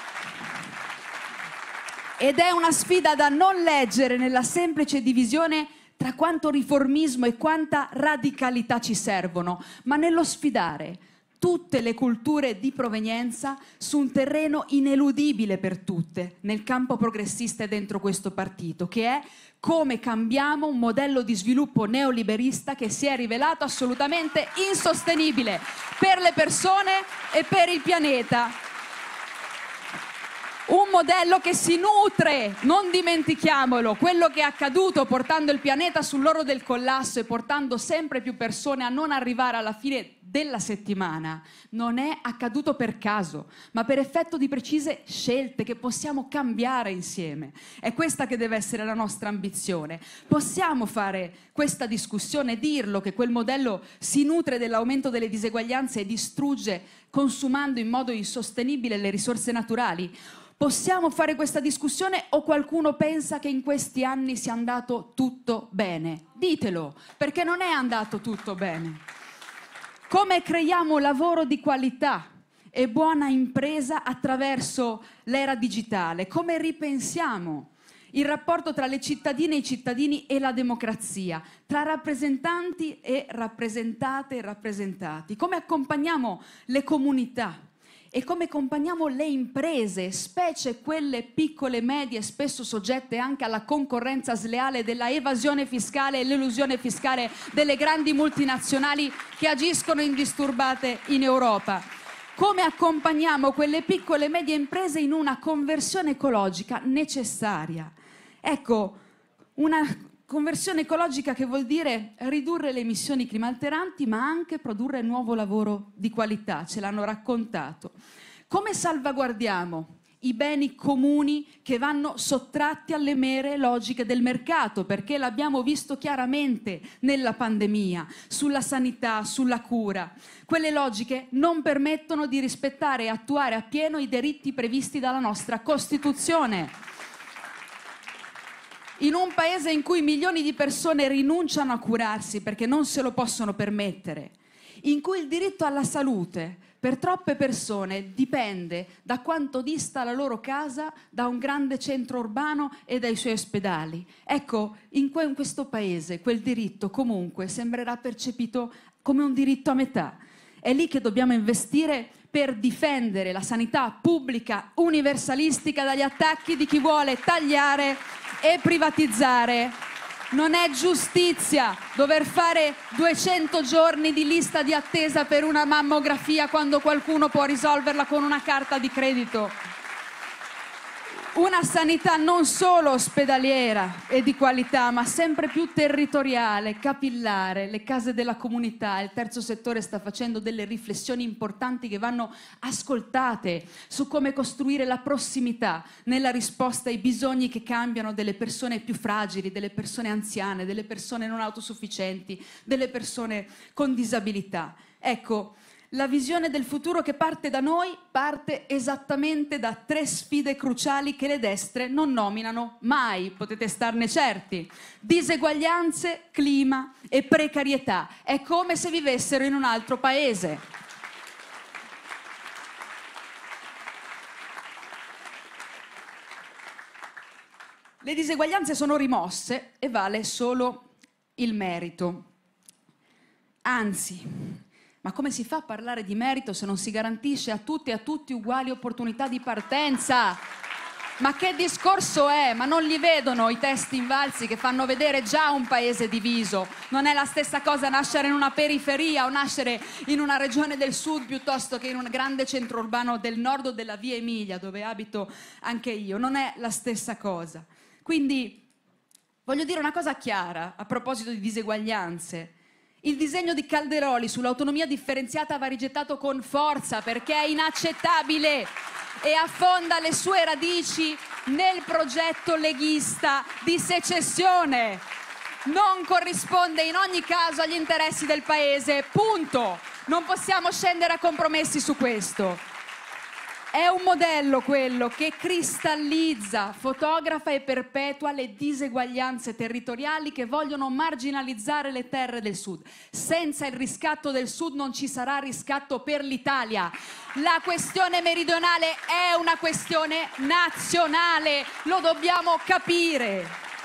Ed è una sfida da non leggere nella semplice divisione tra quanto riformismo e quanta radicalità ci servono, ma nello sfidare tutte le culture di provenienza su un terreno ineludibile per tutte nel campo progressista e dentro questo partito, che è come cambiamo un modello di sviluppo neoliberista che si è rivelato assolutamente insostenibile per le persone e per il pianeta. Un modello che si nutre, non dimentichiamolo, quello che è accaduto portando il pianeta sull'orlo del collasso e portando sempre più persone a non arrivare alla fine della settimana, non è accaduto per caso, ma per effetto di precise scelte che possiamo cambiare insieme. È questa che deve essere la nostra ambizione. Possiamo fare questa discussione, dirlo che quel modello si nutre dell'aumento delle diseguaglianze e distrugge, consumando in modo insostenibile le risorse naturali? Possiamo fare questa discussione o qualcuno pensa che in questi anni sia andato tutto bene? Ditelo, perché non è andato tutto bene. Come creiamo lavoro di qualità e buona impresa attraverso l'era digitale? Come ripensiamo il rapporto tra le cittadine e i cittadini e la democrazia, tra rappresentanti e rappresentate e rappresentati? Come accompagniamo le comunità? E come accompagniamo le imprese, specie quelle piccole e medie, spesso soggette anche alla concorrenza sleale della evasione fiscale e l'elusione fiscale delle grandi multinazionali che agiscono indisturbate in Europa? Come accompagniamo quelle piccole e medie imprese in una conversione ecologica necessaria? Ecco, una conversione ecologica che vuol dire ridurre le emissioni climalteranti, ma anche produrre nuovo lavoro di qualità, ce l'hanno raccontato. Come salvaguardiamo i beni comuni che vanno sottratti alle mere logiche del mercato, perché l'abbiamo visto chiaramente nella pandemia, sulla sanità, sulla cura. Quelle logiche non permettono di rispettare e attuare appieno i diritti previsti dalla nostra Costituzione. In un paese in cui milioni di persone rinunciano a curarsi perché non se lo possono permettere, in cui il diritto alla salute per troppe persone dipende da quanto dista la loro casa da un grande centro urbano e dai suoi ospedali. Ecco, in, que- in questo paese quel diritto comunque sembrerà percepito come un diritto a metà. È lì che dobbiamo investire per difendere la sanità pubblica universalistica dagli attacchi di chi vuole tagliare e privatizzare. Non è giustizia dover fare duecento giorni di lista di attesa per una mammografia quando qualcuno può risolverla con una carta di credito. Una sanità non solo ospedaliera e di qualità, ma sempre più territoriale, capillare, le case della comunità. Il terzo settore sta facendo delle riflessioni importanti che vanno ascoltate su come costruire la prossimità nella risposta ai bisogni che cambiano delle persone più fragili, delle persone anziane, delle persone non autosufficienti, delle persone con disabilità. Ecco, la visione del futuro che parte da noi parte esattamente da tre sfide cruciali che le destre non nominano mai, potete starne certi. Diseguaglianze, clima e precarietà. È come se vivessero in un altro paese. Le diseguaglianze sono rimosse e vale solo il merito. Anzi, ma come si fa a parlare di merito se non si garantisce a tutti e a tutti uguali opportunità di partenza? Ma che discorso è? Ma non li vedono i testi invalsi che fanno vedere già un paese diviso? Non è la stessa cosa nascere in una periferia o nascere in una regione del sud piuttosto che in un grande centro urbano del nord o della Via Emilia, dove abito anche io. Non è la stessa cosa. Quindi voglio dire una cosa chiara a proposito di diseguaglianze. Il disegno di Calderoli sull'autonomia differenziata va rigettato con forza perché è inaccettabile e affonda le sue radici nel progetto leghista di secessione. Non corrisponde in ogni caso agli interessi del paese, punto. Non possiamo scendere a compromessi su questo. È un modello quello che cristallizza, fotografa e perpetua le diseguaglianze territoriali che vogliono marginalizzare le terre del sud. Senza il riscatto del sud non ci sarà riscatto per l'Italia. La questione meridionale è una questione nazionale, lo dobbiamo capire.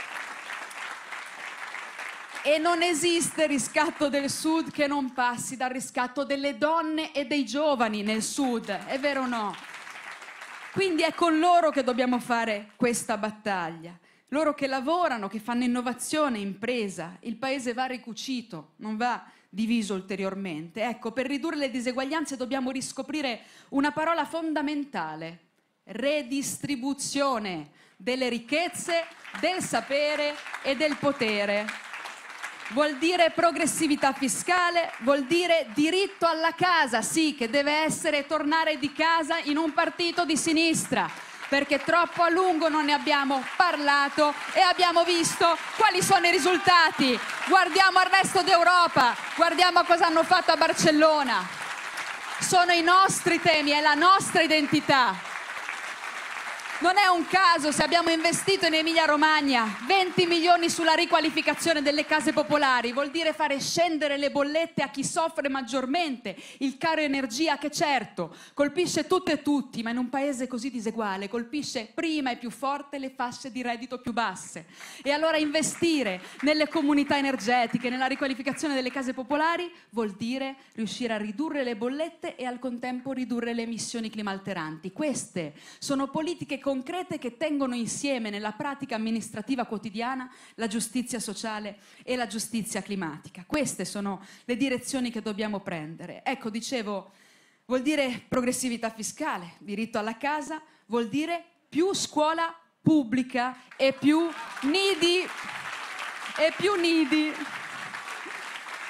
E non esiste riscatto del sud che non passi dal riscatto delle donne e dei giovani nel sud, è vero o no? Quindi è con loro che dobbiamo fare questa battaglia. Loro che lavorano, che fanno innovazione, impresa. Il paese va ricucito, non va diviso ulteriormente. Ecco, per ridurre le diseguaglianze dobbiamo riscoprire una parola fondamentale: redistribuzione delle ricchezze, del sapere e del potere. Vuol dire progressività fiscale, vuol dire diritto alla casa, sì, che deve essere tornare di casa in un partito di sinistra, perché troppo a lungo non ne abbiamo parlato e abbiamo visto quali sono i risultati. Guardiamo al resto d'Europa, guardiamo a cosa hanno fatto a Barcellona. Sono i nostri temi, è la nostra identità. Non è un caso se abbiamo investito in Emilia-Romagna venti milioni sulla riqualificazione delle case popolari. Vuol dire fare scendere le bollette a chi soffre maggiormente, il caro energia che certo colpisce tutte e tutti, ma in un paese così diseguale colpisce prima e più forte le fasce di reddito più basse. E allora investire nelle comunità energetiche, nella riqualificazione delle case popolari vuol dire riuscire a ridurre le bollette e al contempo ridurre le emissioni climalteranti. Queste sono politiche concrete che tengono insieme nella pratica amministrativa quotidiana la giustizia sociale e la giustizia climatica. Queste sono le direzioni che dobbiamo prendere. Ecco, dicevo, vuol dire progressività fiscale, diritto alla casa, vuol dire più scuola pubblica e più nidi e più nidi.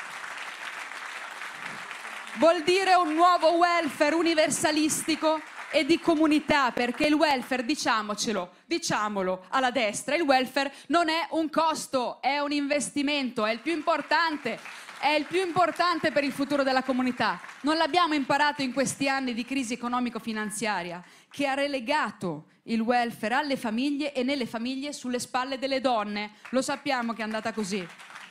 Vuol dire un nuovo welfare universalistico e di comunità, perché il welfare, diciamocelo, diciamolo alla destra, il welfare non è un costo, è un investimento, è il più importante, è il più importante per il futuro della comunità. Non l'abbiamo imparato in questi anni di crisi economico-finanziaria, che ha relegato il welfare alle famiglie e nelle famiglie sulle spalle delle donne. Lo sappiamo che è andata così.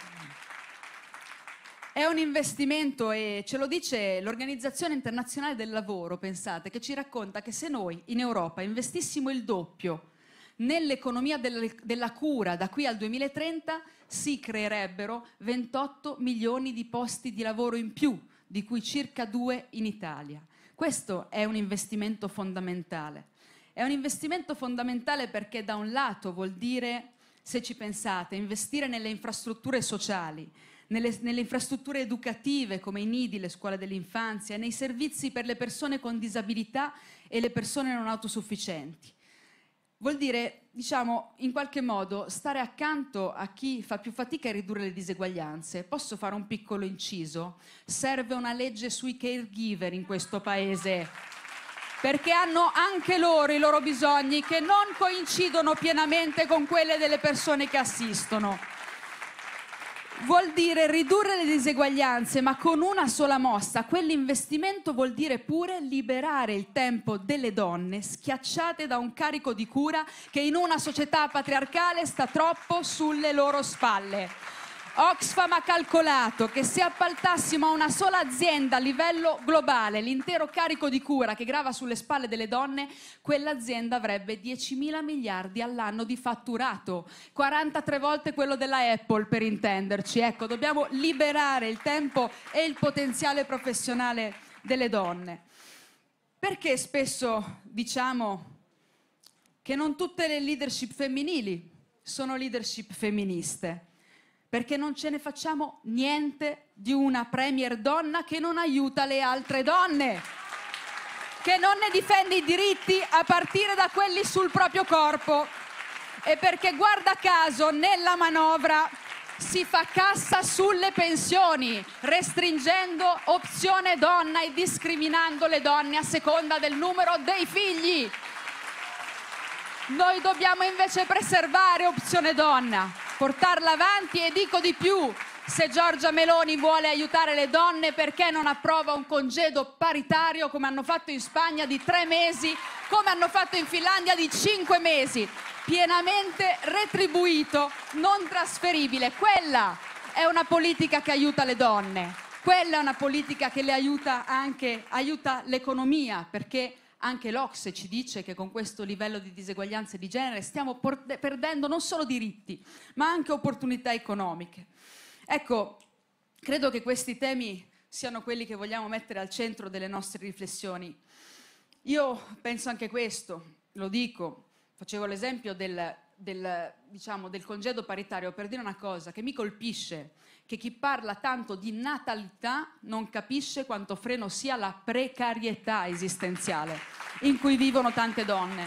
È un investimento e ce lo dice l'Organizzazione Internazionale del Lavoro, pensate, che ci racconta che se noi in Europa investissimo il doppio nell'economia del, della cura da qui al duemilatrenta, si creerebbero ventotto milioni di posti di lavoro in più, di cui circa due in Italia. Questo è un investimento fondamentale. È un investimento fondamentale perché da un lato vuol dire, se ci pensate, investire nelle infrastrutture sociali, Nelle, nelle infrastrutture educative come i nidi, le scuole dell'infanzia, nei servizi per le persone con disabilità e le persone non autosufficienti. Vuol dire, diciamo, in qualche modo stare accanto a chi fa più fatica a ridurre le diseguaglianze. Posso fare un piccolo inciso? Serve una legge sui caregiver in questo paese, perché hanno anche loro i loro bisogni che non coincidono pienamente con quelli delle persone che assistono. Vuol dire ridurre le diseguaglianze, ma con una sola mossa. Quell'investimento vuol dire pure liberare il tempo delle donne schiacciate da un carico di cura che in una società patriarcale sta troppo sulle loro spalle. Oxfam ha calcolato che se appaltassimo a una sola azienda a livello globale l'intero carico di cura che grava sulle spalle delle donne, quell'azienda avrebbe diecimila miliardi all'anno di fatturato, quarantatré volte quello della Apple, per intenderci. Ecco, dobbiamo liberare il tempo e il potenziale professionale delle donne. Perché spesso diciamo che non tutte le leadership femminili sono leadership femministe? Perché non ce ne facciamo niente di una premier donna che non aiuta le altre donne, che non ne difende i diritti a partire da quelli sul proprio corpo. E perché, guarda caso, nella manovra si fa cassa sulle pensioni, restringendo opzione donna e discriminando le donne a seconda del numero dei figli. Noi dobbiamo invece preservare opzione donna, portarla avanti e dico di più, se Giorgia Meloni vuole aiutare le donne, perché non approva un congedo paritario come hanno fatto in Spagna di tre mesi, come hanno fatto in Finlandia di cinque mesi, pienamente retribuito, non trasferibile. Quella è una politica che aiuta le donne, quella è una politica che le aiuta anche, aiuta l'economia, perché anche l'O C S E ci dice che con questo livello di diseguaglianze di genere stiamo perdendo non solo diritti, ma anche opportunità economiche. Ecco, credo che questi temi siano quelli che vogliamo mettere al centro delle nostre riflessioni. Io penso anche questo, lo dico, facevo l'esempio del, del, diciamo, del congedo paritario per dire una cosa che mi colpisce, che chi parla tanto di natalità non capisce quanto freno sia la precarietà esistenziale in cui vivono tante donne.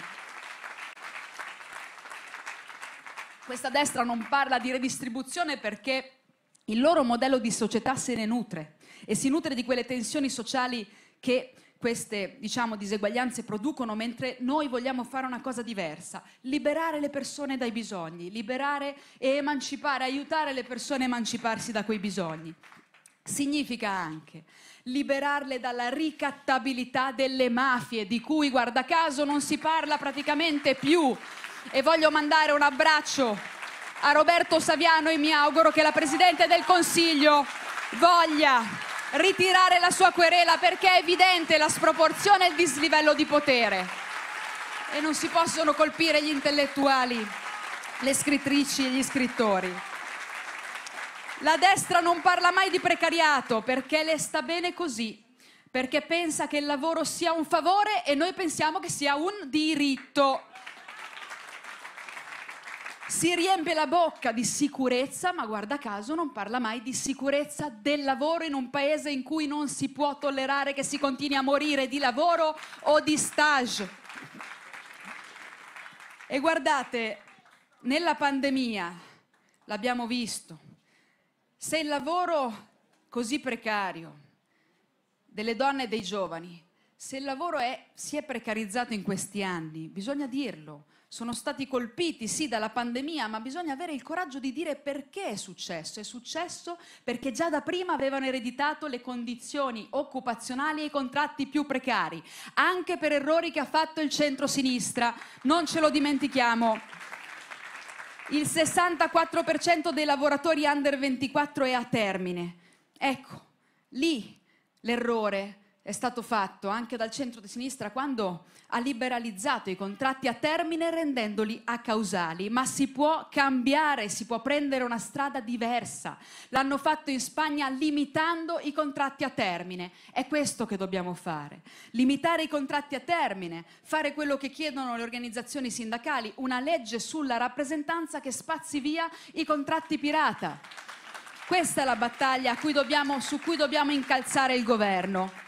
Questa destra non parla di redistribuzione perché il loro modello di società se ne nutre e si nutre di quelle tensioni sociali che queste, diciamo, diseguaglianze producono, mentre noi vogliamo fare una cosa diversa, liberare le persone dai bisogni, liberare e emancipare, aiutare le persone a emanciparsi da quei bisogni. Significa anche liberarle dalla ricattabilità delle mafie, di cui, guarda caso, non si parla praticamente più. E voglio mandare un abbraccio a Roberto Saviano e mi auguro che la Presidente del Consiglio voglia ritirare la sua querela, perché è evidente la sproporzione e il dislivello di potere e non si possono colpire gli intellettuali, le scrittrici e gli scrittori. La destra non parla mai di precariato perché le sta bene così, perché pensa che il lavoro sia un favore e noi pensiamo che sia un diritto. Si riempie la bocca di sicurezza, ma guarda caso non parla mai di sicurezza del lavoro in un paese in cui non si può tollerare che si continui a morire di lavoro o di stage. E guardate, nella pandemia l'abbiamo visto, se il lavoro così precario delle donne e dei giovani se il lavoro è, si è precarizzato in questi anni, bisogna dirlo. Sono stati colpiti, sì, dalla pandemia, ma bisogna avere il coraggio di dire perché è successo. È successo perché già da prima avevano ereditato le condizioni occupazionali e i contratti più precari, anche per errori che ha fatto il centro-sinistra. Non ce lo dimentichiamo. Il sessantaquattro per cento dei lavoratori under ventiquattro è a termine. Ecco, lì l'errore è stato fatto anche dal centro-sinistra quando ha liberalizzato i contratti a termine rendendoli acausali, ma si può cambiare, si può prendere una strada diversa. L'hanno fatto in Spagna limitando i contratti a termine. È questo che dobbiamo fare, limitare i contratti a termine, fare quello che chiedono le organizzazioni sindacali, una legge sulla rappresentanza che spazzi via i contratti pirata. Questa è la battaglia a cui dobbiamo, su cui dobbiamo incalzare il governo.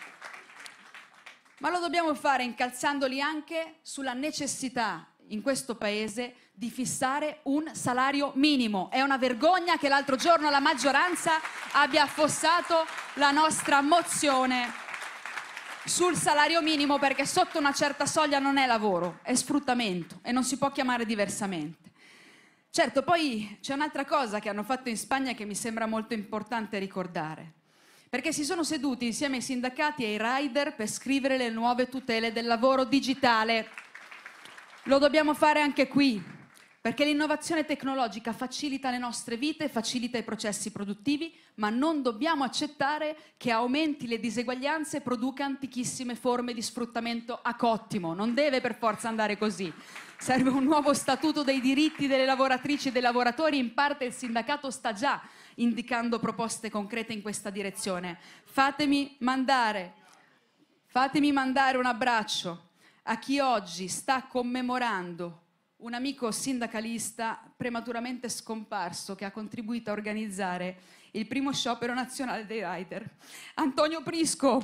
Ma lo dobbiamo fare incalzandoli anche sulla necessità in questo Paese di fissare un salario minimo. È una vergogna che l'altro giorno la maggioranza abbia affossato la nostra mozione sul salario minimo, perché sotto una certa soglia non è lavoro, è sfruttamento e non si può chiamare diversamente. Certo, poi c'è un'altra cosa che hanno fatto in Spagna che mi sembra molto importante ricordare. Perché si sono seduti insieme ai sindacati e ai rider per scrivere le nuove tutele del lavoro digitale. Lo dobbiamo fare anche qui, perché l'innovazione tecnologica facilita le nostre vite, facilita i processi produttivi, ma non dobbiamo accettare che aumenti le diseguaglianze e produca antichissime forme di sfruttamento a cottimo. Non deve per forza andare così. Serve un nuovo statuto dei diritti delle lavoratrici e dei lavoratori. In parte il sindacato sta già indicando proposte concrete in questa direzione. Fatemi mandare, fatemi mandare un abbraccio a chi oggi sta commemorando un amico sindacalista prematuramente scomparso che ha contribuito a organizzare il primo sciopero nazionale dei rider, Antonio Prisco,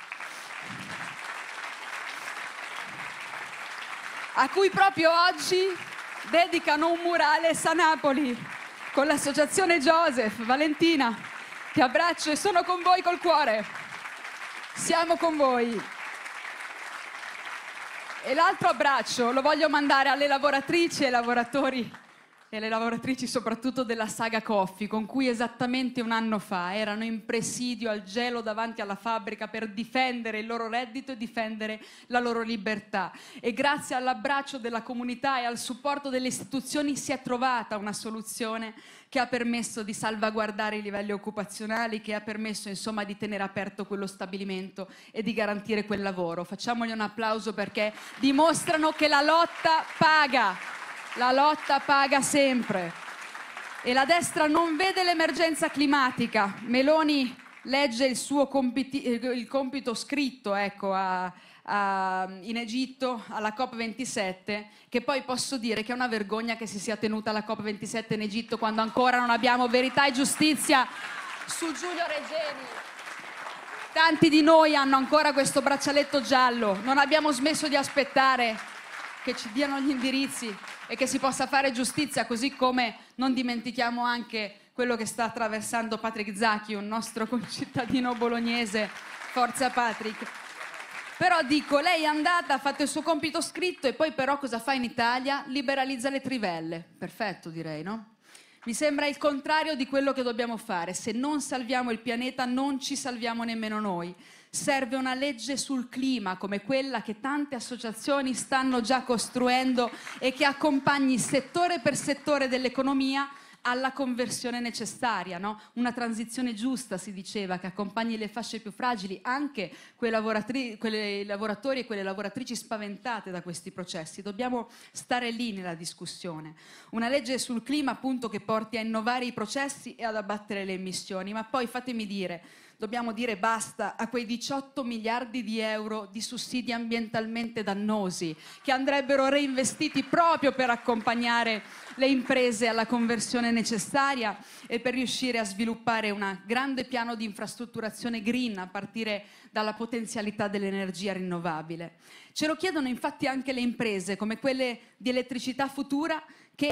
a cui proprio oggi dedicano un murales a Napoli con l'associazione Joseph. Valentina, ti abbraccio e sono con voi col cuore. Siamo con voi. E l'altro abbraccio lo voglio mandare alle lavoratrici e ai lavoratori e alle lavoratrici soprattutto della Saga Coffee, con cui esattamente un anno fa erano in presidio al gelo davanti alla fabbrica per difendere il loro reddito e difendere la loro libertà. E grazie all'abbraccio della comunità e al supporto delle istituzioni si è trovata una soluzione che ha permesso di salvaguardare i livelli occupazionali, che ha permesso insomma di tenere aperto quello stabilimento e di garantire quel lavoro. Facciamogli un applauso perché dimostrano che la lotta paga. La lotta paga sempre. E la destra non vede l'emergenza climatica. Meloni legge il suo compiti, il compito scritto ecco, a, a, in Egitto alla COP ventisette, che poi posso dire che è una vergogna che si sia tenuta la COP ventisette in Egitto quando ancora non abbiamo verità e giustizia su Giulio Regeni. Tanti di noi hanno ancora questo braccialetto giallo. Non abbiamo smesso di aspettare che ci diano gli indirizzi e che si possa fare giustizia, così come non dimentichiamo anche quello che sta attraversando Patrick Zaki, un nostro concittadino bolognese. Forza Patrick. Però dico, lei è andata, ha fatto il suo compito scritto e poi però cosa fa in Italia? Liberalizza le trivelle. Perfetto, direi, no? Mi sembra il contrario di quello che dobbiamo fare. Se non salviamo il pianeta non ci salviamo nemmeno noi. Serve una legge sul clima come quella che tante associazioni stanno già costruendo e che accompagni settore per settore dell'economia alla conversione necessaria, no? Una transizione giusta, si diceva, che accompagni le fasce più fragili, anche quei lavoratori, quelle lavoratori e quelle lavoratrici spaventate da questi processi. Dobbiamo stare lì nella discussione. Una legge sul clima, appunto, che porti a innovare i processi e ad abbattere le emissioni. Ma poi fatemi dire, dobbiamo dire basta a quei diciotto miliardi di euro di sussidi ambientalmente dannosi che andrebbero reinvestiti proprio per accompagnare le imprese alla conversione necessaria e per riuscire a sviluppare un grande piano di infrastrutturazione green a partire dalla potenzialità dell'energia rinnovabile. Ce lo chiedono infatti anche le imprese come quelle di Elettricità Futura che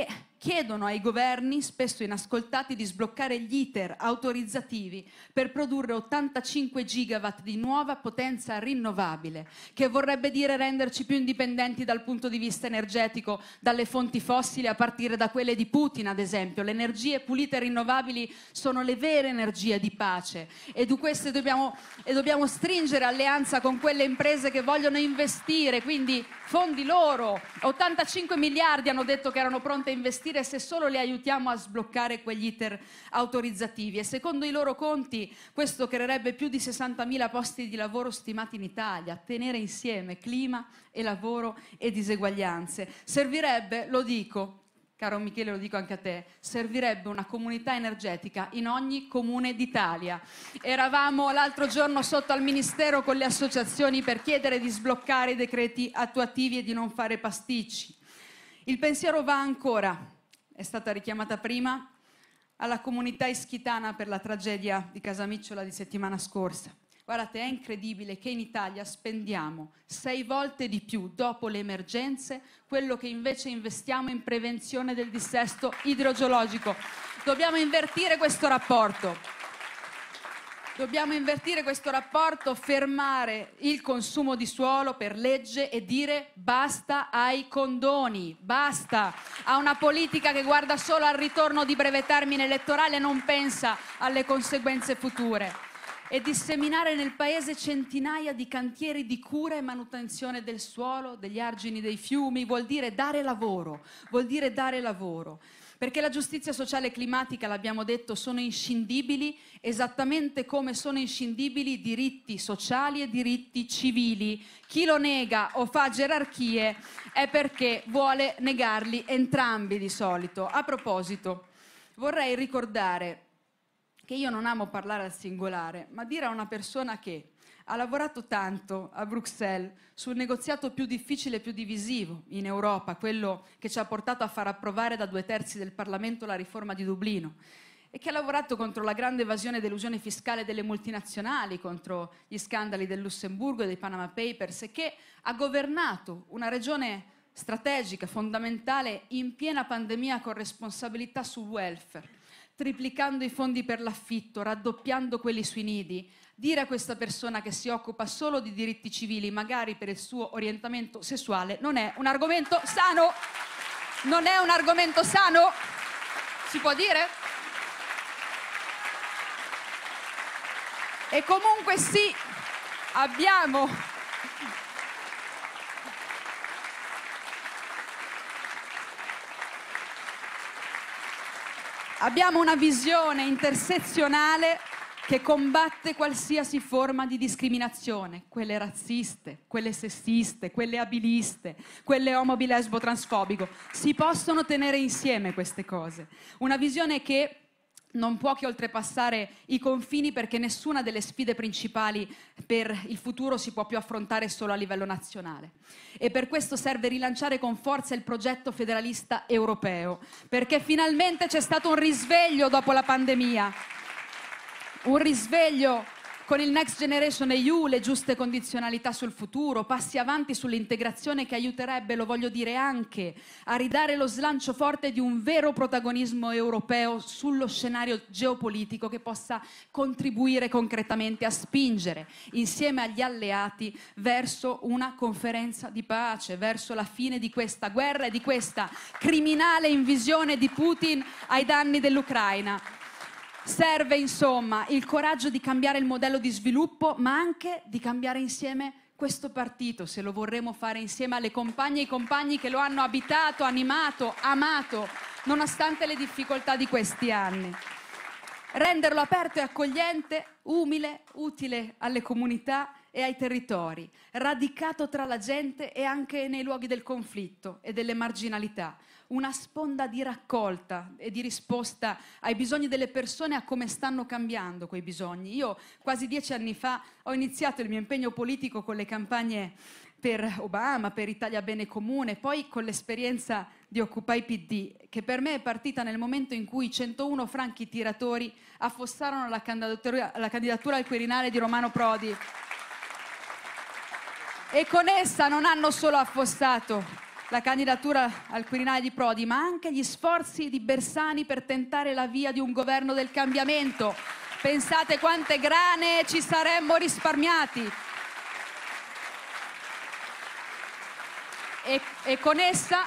chiedono ai governi, spesso inascoltati, di sbloccare gli iter autorizzativi per produrre ottantacinque gigawatt di nuova potenza rinnovabile, che vorrebbe dire renderci più indipendenti dal punto di vista energetico dalle fonti fossili, a partire da quelle di Putin, ad esempio. Le energie pulite e rinnovabili sono le vere energie di pace e di queste dobbiamo, e dobbiamo stringere alleanza con quelle imprese che vogliono investire, quindi fondi loro. ottantacinque miliardi hanno detto che erano pronte a investire se solo le aiutiamo a sbloccare quegli iter autorizzativi, e secondo i loro conti questo creerebbe più di sessantamila posti di lavoro stimati in Italia. Tenere insieme clima e lavoro e diseguaglianze. Servirebbe, lo dico, caro Michele, lo dico anche a te, servirebbe una comunità energetica in ogni comune d'Italia. Eravamo l'altro giorno sotto al Ministero con le associazioni per chiedere di sbloccare i decreti attuativi e di non fare pasticci. Il pensiero va ancora, è stata richiamata prima, alla comunità ischitana per la tragedia di Casamicciola di settimana scorsa. Guardate, è incredibile che in Italia spendiamo sei volte di più dopo le emergenze quello che invece investiamo in prevenzione del dissesto idrogeologico. Dobbiamo invertire questo rapporto. Dobbiamo invertire questo rapporto, fermare il consumo di suolo per legge e dire basta ai condoni, basta a una politica che guarda solo al ritorno di breve termine elettorale e non pensa alle conseguenze future. E disseminare nel paese centinaia di cantieri di cura e manutenzione del suolo, degli argini dei fiumi, vuol dire dare lavoro, vuol dire dare lavoro. Perché la giustizia sociale e climatica, l'abbiamo detto, sono inscindibili, esattamente come sono inscindibili i diritti sociali e diritti civili. Chi lo nega o fa gerarchie è perché vuole negarli entrambi di solito. A proposito, vorrei ricordare che io non amo parlare al singolare, ma dire a una persona che ha lavorato tanto a Bruxelles sul negoziato più difficile e più divisivo in Europa, quello che ci ha portato a far approvare da due terzi del Parlamento la riforma di Dublino, e che ha lavorato contro la grande evasione ed elusione fiscale delle multinazionali, contro gli scandali del Lussemburgo e dei Panama Papers, e che ha governato una regione strategica, fondamentale, in piena pandemia, con responsabilità sul welfare, triplicando i fondi per l'affitto, raddoppiando quelli sui nidi. Dire a questa persona che si occupa solo di diritti civili, magari per il suo orientamento sessuale, non è un argomento sano. Non è un argomento sano? Si può dire? E comunque sì, abbiamo... Abbiamo una visione intersezionale che combatte qualsiasi forma di discriminazione, quelle razziste, quelle sessiste, quelle abiliste, quelle omobi, lesbo, transfobico. Si possono tenere insieme queste cose. Una visione che non può che oltrepassare i confini, perché nessuna delle sfide principali per il futuro si può più affrontare solo a livello nazionale. E per questo serve rilanciare con forza il progetto federalista europeo, perché finalmente c'è stato un risveglio dopo la pandemia, un risveglio con il Next Generation E U, le giuste condizionalità sul futuro, passi avanti sull'integrazione che aiuterebbe, lo voglio dire, anche a ridare lo slancio forte di un vero protagonismo europeo sullo scenario geopolitico, che possa contribuire concretamente a spingere insieme agli alleati verso una conferenza di pace, verso la fine di questa guerra e di questa criminale invasione di Putin ai danni dell'Ucraina. Serve insomma il coraggio di cambiare il modello di sviluppo, ma anche di cambiare insieme questo partito, se lo vorremmo fare insieme alle compagne e ai compagni che lo hanno abitato, animato, amato, nonostante le difficoltà di questi anni. Renderlo aperto e accogliente, umile, utile alle comunità e ai territori, radicato tra la gente e anche nei luoghi del conflitto e delle marginalità. Una sponda di raccolta e di risposta ai bisogni delle persone, a come stanno cambiando quei bisogni. Io quasi dieci anni fa ho iniziato il mio impegno politico con le campagne per Obama, per Italia Bene Comune, poi con l'esperienza di Occupy P D, che per me è partita nel momento in cui centouno franchi tiratori affossarono la candidatura, la candidatura al Quirinale di Romano Prodi. E con essa non hanno solo affossato la candidatura al Quirinale di Prodi, ma anche gli sforzi di Bersani per tentare la via di un governo del cambiamento. Pensate quante grane ci saremmo risparmiati. E, e, con essa,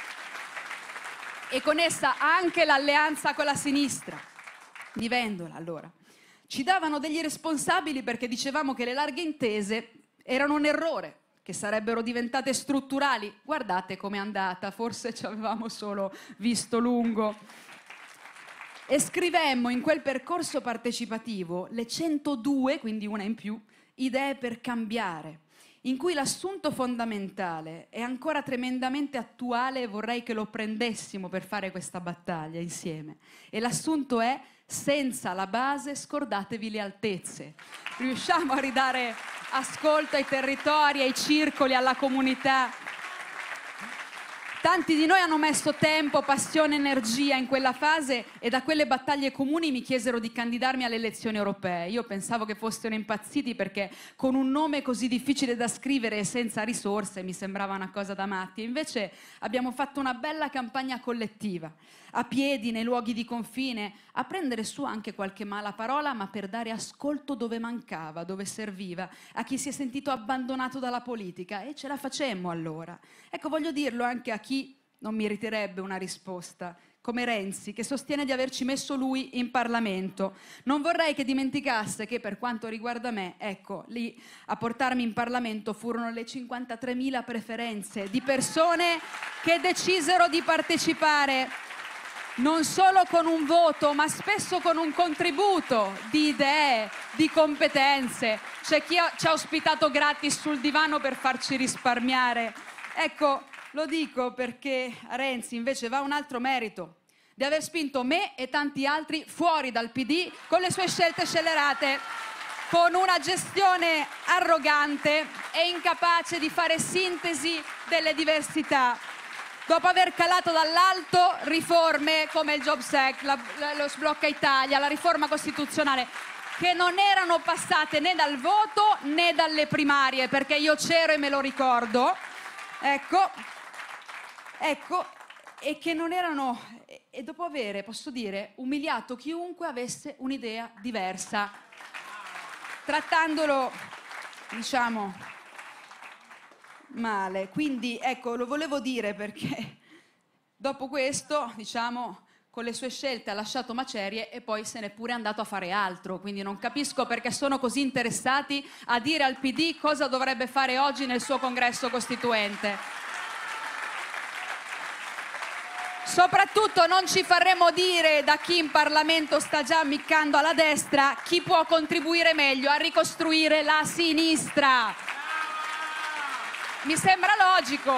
e con essa anche l'alleanza con la sinistra. Di Vendola, allora. Ci davano degli responsabili perché dicevamo che le larghe intese erano un errore, che sarebbero diventate strutturali. Guardate com'è andata, forse ci avevamo solo visto lungo. E scrivemmo in quel percorso partecipativo le centodue, quindi una in più, idee per cambiare, in cui l'assunto fondamentale è ancora tremendamente attuale e vorrei che lo prendessimo per fare questa battaglia insieme. E l'assunto è: senza la base scordatevi le altezze. Riusciamo a ridare ascolto ai territori, ai circoli, alla comunità. Tanti di noi hanno messo tempo, passione, energia in quella fase e da quelle battaglie comuni mi chiesero di candidarmi alle elezioni europee. Io pensavo che fossero impazziti perché con un nome così difficile da scrivere e senza risorse mi sembrava una cosa da matti. E invece abbiamo fatto una bella campagna collettiva, a piedi, nei luoghi di confine, a prendere su anche qualche mala parola, ma per dare ascolto dove mancava, dove serviva, a chi si è sentito abbandonato dalla politica, e ce la facemmo allora. Ecco, voglio dirlo anche a chi non meriterebbe una risposta, come Renzi, che sostiene di averci messo lui in Parlamento. Non vorrei che dimenticasse che, per quanto riguarda me, ecco, lì a portarmi in Parlamento furono le cinquantatremila preferenze di persone che decisero di partecipare non solo con un voto, ma spesso con un contributo di idee, di competenze. C'è chi ci ha ospitato gratis sul divano per farci risparmiare. Ecco, lo dico perché a Renzi invece va un altro merito, di aver spinto me e tanti altri fuori dal P D con le sue scelte scellerate, con una gestione arrogante e incapace di fare sintesi delle diversità. Dopo aver calato dall'alto riforme come il Jobs Act, la, la, lo Sblocca Italia, la riforma costituzionale, che non erano passate né dal voto né dalle primarie, perché io c'ero e me lo ricordo, ecco, ecco, e che non erano, e dopo avere, posso dire, umiliato chiunque avesse un'idea diversa, trattandolo, diciamo, male. Quindi ecco, lo volevo dire perché dopo questo, diciamo, con le sue scelte ha lasciato macerie e poi se n'è pure andato a fare altro, quindi non capisco perché sono così interessati a dire al P D cosa dovrebbe fare oggi nel suo congresso costituente. Soprattutto non ci faremo dire da chi in Parlamento sta già ammiccando alla destra chi può contribuire meglio a ricostruire la sinistra. Mi sembra logico.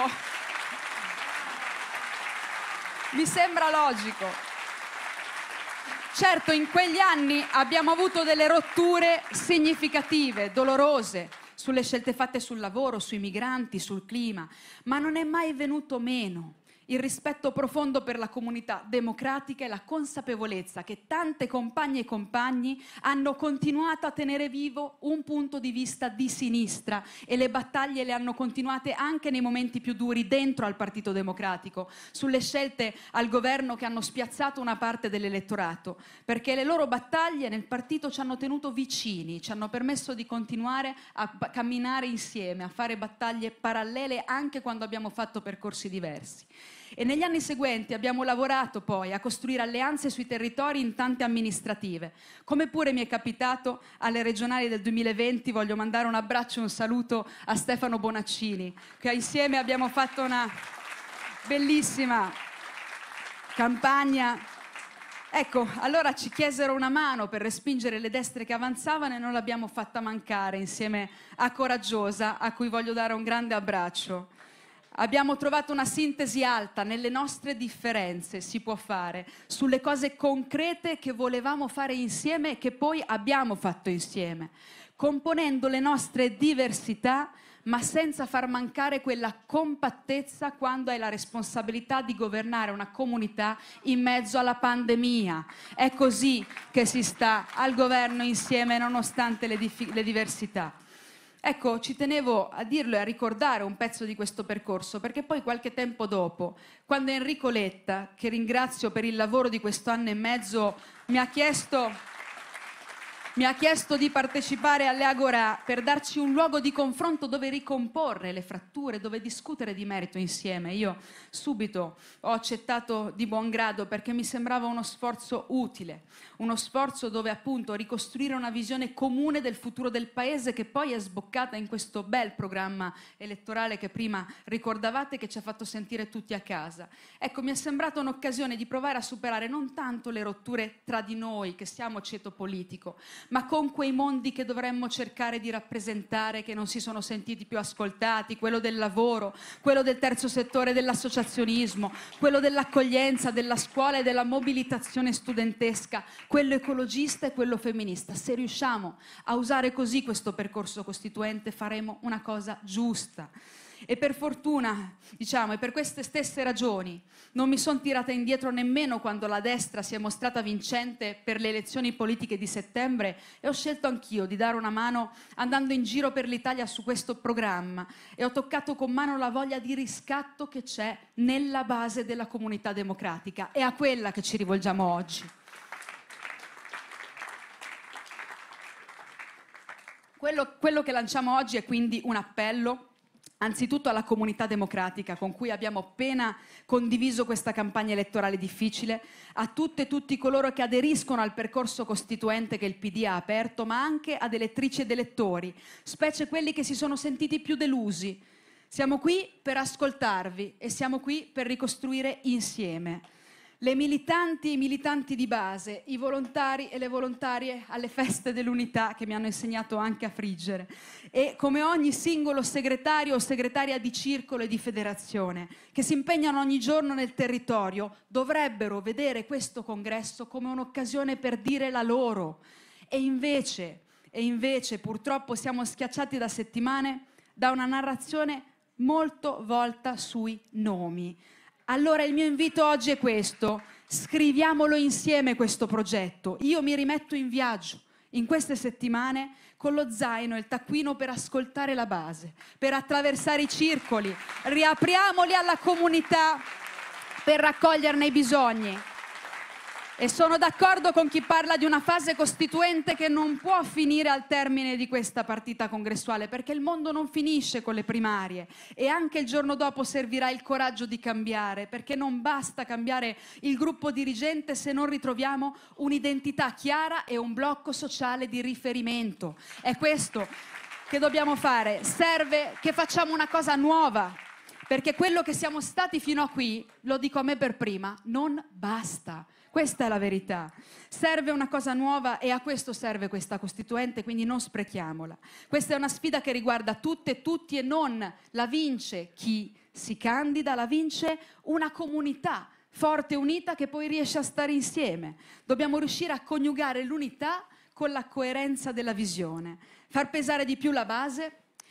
Mi sembra logico. Certo, in quegli anni abbiamo avuto delle rotture significative, dolorose, sulle scelte fatte sul lavoro, sui migranti, sul clima, ma non è mai venuto meno il rispetto profondo per la comunità democratica e la consapevolezza che tante compagne e compagni hanno continuato a tenere vivo un punto di vista di sinistra e le battaglie le hanno continuate anche nei momenti più duri dentro al Partito Democratico, sulle scelte al governo che hanno spiazzato una parte dell'elettorato, perché le loro battaglie nel partito ci hanno tenuto vicini, ci hanno permesso di continuare a camminare insieme, a fare battaglie parallele anche quando abbiamo fatto percorsi diversi. E negli anni seguenti abbiamo lavorato poi a costruire alleanze sui territori in tante amministrative, come pure mi è capitato alle regionali del duemilaventi. Voglio mandare un abbraccio e un saluto a Stefano Bonaccini, che insieme abbiamo fatto una bellissima campagna. Ecco, allora ci chiesero una mano per respingere le destre che avanzavano e non l'abbiamo fatta mancare, insieme a Coraggiosa, a cui voglio dare un grande abbraccio. Abbiamo trovato una sintesi alta nelle nostre differenze, si può fare, sulle cose concrete che volevamo fare insieme e che poi abbiamo fatto insieme, componendo le nostre diversità, ma senza far mancare quella compattezza quando hai la responsabilità di governare una comunità in mezzo alla pandemia. È così che si sta al governo insieme nonostante le, le diversità. Ecco, ci tenevo a dirlo e a ricordare un pezzo di questo percorso, perché poi qualche tempo dopo, quando Enrico Letta, che ringrazio per il lavoro di questo anno e mezzo, mi ha chiesto... Mi ha chiesto di partecipare alle Agorà per darci un luogo di confronto dove ricomporre le fratture, dove discutere di merito insieme. Io subito ho accettato di buon grado perché mi sembrava uno sforzo utile, uno sforzo dove appunto ricostruire una visione comune del futuro del Paese che poi è sboccata in questo bel programma elettorale che prima ricordavate, che ci ha fatto sentire tutti a casa. Ecco, mi è sembrata un'occasione di provare a superare non tanto le rotture tra di noi, che siamo ceto politico, ma con quei mondi che dovremmo cercare di rappresentare, che non si sono sentiti più ascoltati, quello del lavoro, quello del terzo settore, dell'associazionismo, quello dell'accoglienza, della scuola e della mobilitazione studentesca, quello ecologista e quello femminista. Se riusciamo a usare così questo percorso costituente, faremo una cosa giusta. E per fortuna, diciamo, e per queste stesse ragioni, non mi sono tirata indietro nemmeno quando la destra si è mostrata vincente per le elezioni politiche di settembre, e ho scelto anch'io di dare una mano andando in giro per l'Italia su questo programma, e ho toccato con mano la voglia di riscatto che c'è nella base della comunità democratica. È a quella che ci rivolgiamo oggi. Quello, quello che lanciamo oggi è quindi un appello anzitutto alla comunità democratica con cui abbiamo appena condiviso questa campagna elettorale difficile, a tutte e tutti coloro che aderiscono al percorso costituente che il P D ha aperto, ma anche ad elettrici ed elettori, specie quelli che si sono sentiti più delusi. Siamo qui per ascoltarvi e siamo qui per ricostruire insieme. Le militanti e i militanti di base, i volontari e le volontarie alle feste dell'unità che mi hanno insegnato anche a friggere, e come ogni singolo segretario o segretaria di circolo e di federazione che si impegnano ogni giorno nel territorio, dovrebbero vedere questo congresso come un'occasione per dire la loro. E invece, e invece purtroppo siamo schiacciati da settimane da una narrazione molto volta sui nomi. Allora il mio invito oggi è questo: scriviamolo insieme questo progetto. Io mi rimetto in viaggio in queste settimane con lo zaino e il taccuino per ascoltare la base, per attraversare i circoli, riapriamoli alla comunità per raccoglierne i bisogni. E sono d'accordo con chi parla di una fase costituente che non può finire al termine di questa partita congressuale, perché il mondo non finisce con le primarie e anche il giorno dopo servirà il coraggio di cambiare, perché non basta cambiare il gruppo dirigente se non ritroviamo un'identità chiara e un blocco sociale di riferimento. È questo che dobbiamo fare. Serve che facciamo una cosa nuova, perché quello che siamo stati fino a qui, lo dico a me per prima, non basta. Questa è la verità. Serve una cosa nuova e a questo serve questa Costituente, quindi non sprechiamola. Questa è una sfida che riguarda tutte e tutti e non la vince chi si candida, la vince una comunità forte e unita che poi riesce a stare insieme. Dobbiamo riuscire a coniugare l'unità con la coerenza della visione, far pesare di più la base,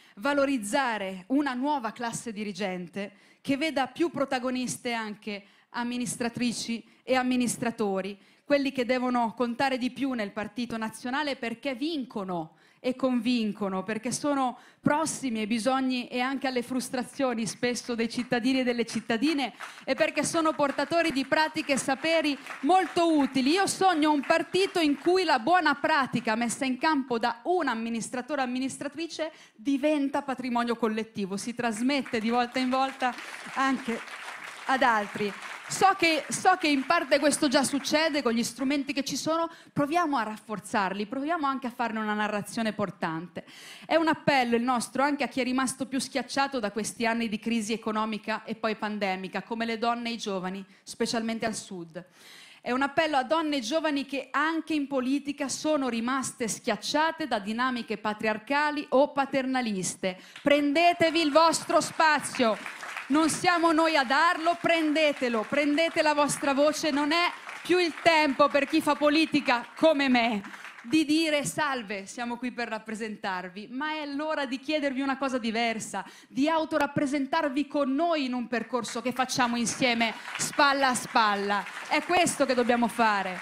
valorizzare una nuova classe dirigente che veda più protagoniste anche amministratrici e amministratori, quelli che devono contare di più nel Partito Nazionale perché vincono e convincono, perché sono prossimi ai bisogni e anche alle frustrazioni spesso dei cittadini e delle cittadine, e perché sono portatori di pratiche e saperi molto utili. Io sogno un partito in cui la buona pratica messa in campo da un amministratore o amministratrice diventa patrimonio collettivo, si trasmette di volta in volta anche ad altri. So che, so che in parte questo già succede con gli strumenti che ci sono, proviamo a rafforzarli, proviamo anche a farne una narrazione portante. È un appello il nostro anche a chi è rimasto più schiacciato da questi anni di crisi economica e poi pandemica, come le donne e i giovani, specialmente al sud. È un appello a donne e giovani che anche in politica sono rimaste schiacciate da dinamiche patriarcali o paternaliste. Prendetevi il vostro spazio. Non siamo noi a darlo, prendetelo, prendete la vostra voce. Non è più il tempo per chi fa politica come me di dire salve, siamo qui per rappresentarvi, ma è l'ora di chiedervi una cosa diversa, di autorappresentarvi con noi in un percorso che facciamo insieme spalla a spalla. È questo che dobbiamo fare.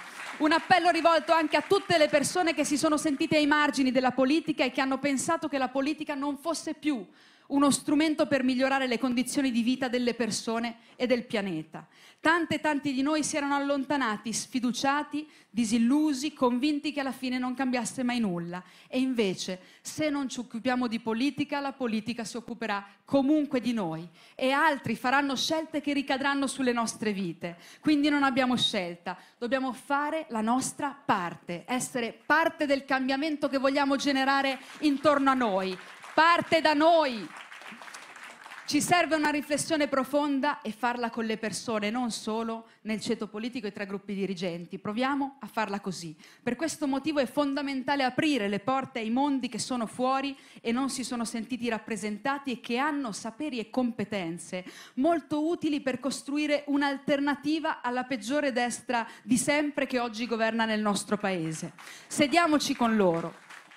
Un appello rivolto anche a tutte le persone che si sono sentite ai margini della politica e che hanno pensato che la politica non fosse più uno strumento per migliorare le condizioni di vita delle persone e del pianeta. Tante e tanti di noi si erano allontanati, sfiduciati, disillusi, convinti che alla fine non cambiasse mai nulla. E invece, se non ci occupiamo di politica, la politica si occuperà comunque di noi e altri faranno scelte che ricadranno sulle nostre vite. Quindi non abbiamo scelta, dobbiamo fare la nostra parte, essere parte del cambiamento che vogliamo generare intorno a noi. Parte da noi. Ci serve una riflessione profonda e farla con le persone, non solo nel ceto politico e tra gruppi dirigenti. Proviamo a farla così. Per questo motivo è fondamentale aprire le porte ai mondi che sono fuori e non si sono sentiti rappresentati e che hanno saperi e competenze molto utili per costruire un'alternativa alla peggiore destra di sempre che oggi governa nel nostro paese. Sediamoci con loro.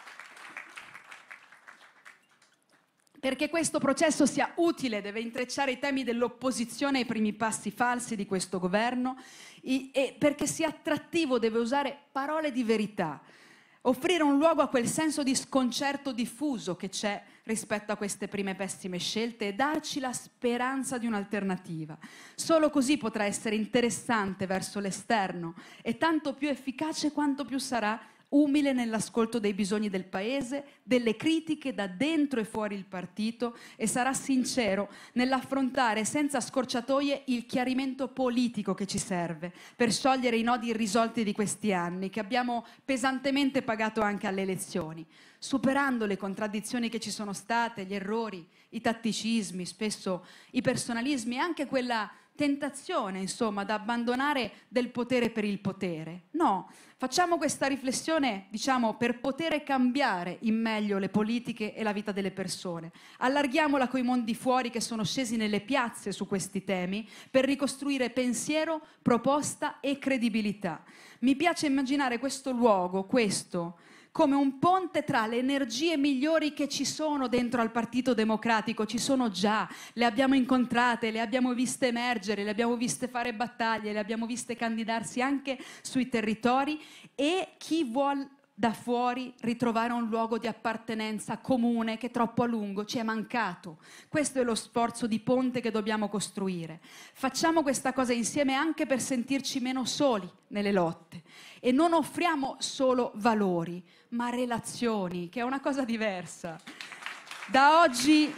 Perché questo processo sia utile deve intrecciare i temi dell'opposizione ai primi passi falsi di questo governo e perché sia attrattivo deve usare parole di verità, offrire un luogo a quel senso di sconcerto diffuso che c'è rispetto a queste prime pessime scelte e darci la speranza di un'alternativa. Solo così potrà essere interessante verso l'esterno e tanto più efficace quanto più sarà umile nell'ascolto dei bisogni del Paese, delle critiche da dentro e fuori il partito e sarà sincero nell'affrontare senza scorciatoie il chiarimento politico che ci serve per sciogliere i nodi irrisolti di questi anni che abbiamo pesantemente pagato anche alle elezioni, superando le contraddizioni che ci sono state, gli errori, i tatticismi, spesso i personalismi e anche quella tentazione, insomma, da abbandonare del potere per il potere. No, facciamo questa riflessione, diciamo, per poter cambiare in meglio le politiche e la vita delle persone. Allarghiamola coi mondi fuori che sono scesi nelle piazze su questi temi per ricostruire pensiero, proposta e credibilità. Mi piace immaginare questo luogo, questo, come un ponte tra le energie migliori che ci sono dentro al Partito Democratico, ci sono già, le abbiamo incontrate, le abbiamo viste emergere, le abbiamo viste fare battaglie, le abbiamo viste candidarsi anche sui territori e chi vuol da fuori ritrovare un luogo di appartenenza comune che troppo a lungo ci è mancato. Questo è lo sforzo di ponte che dobbiamo costruire. Facciamo questa cosa insieme anche per sentirci meno soli nelle lotte e non offriamo solo valori, ma relazioni, che è una cosa diversa. Da oggi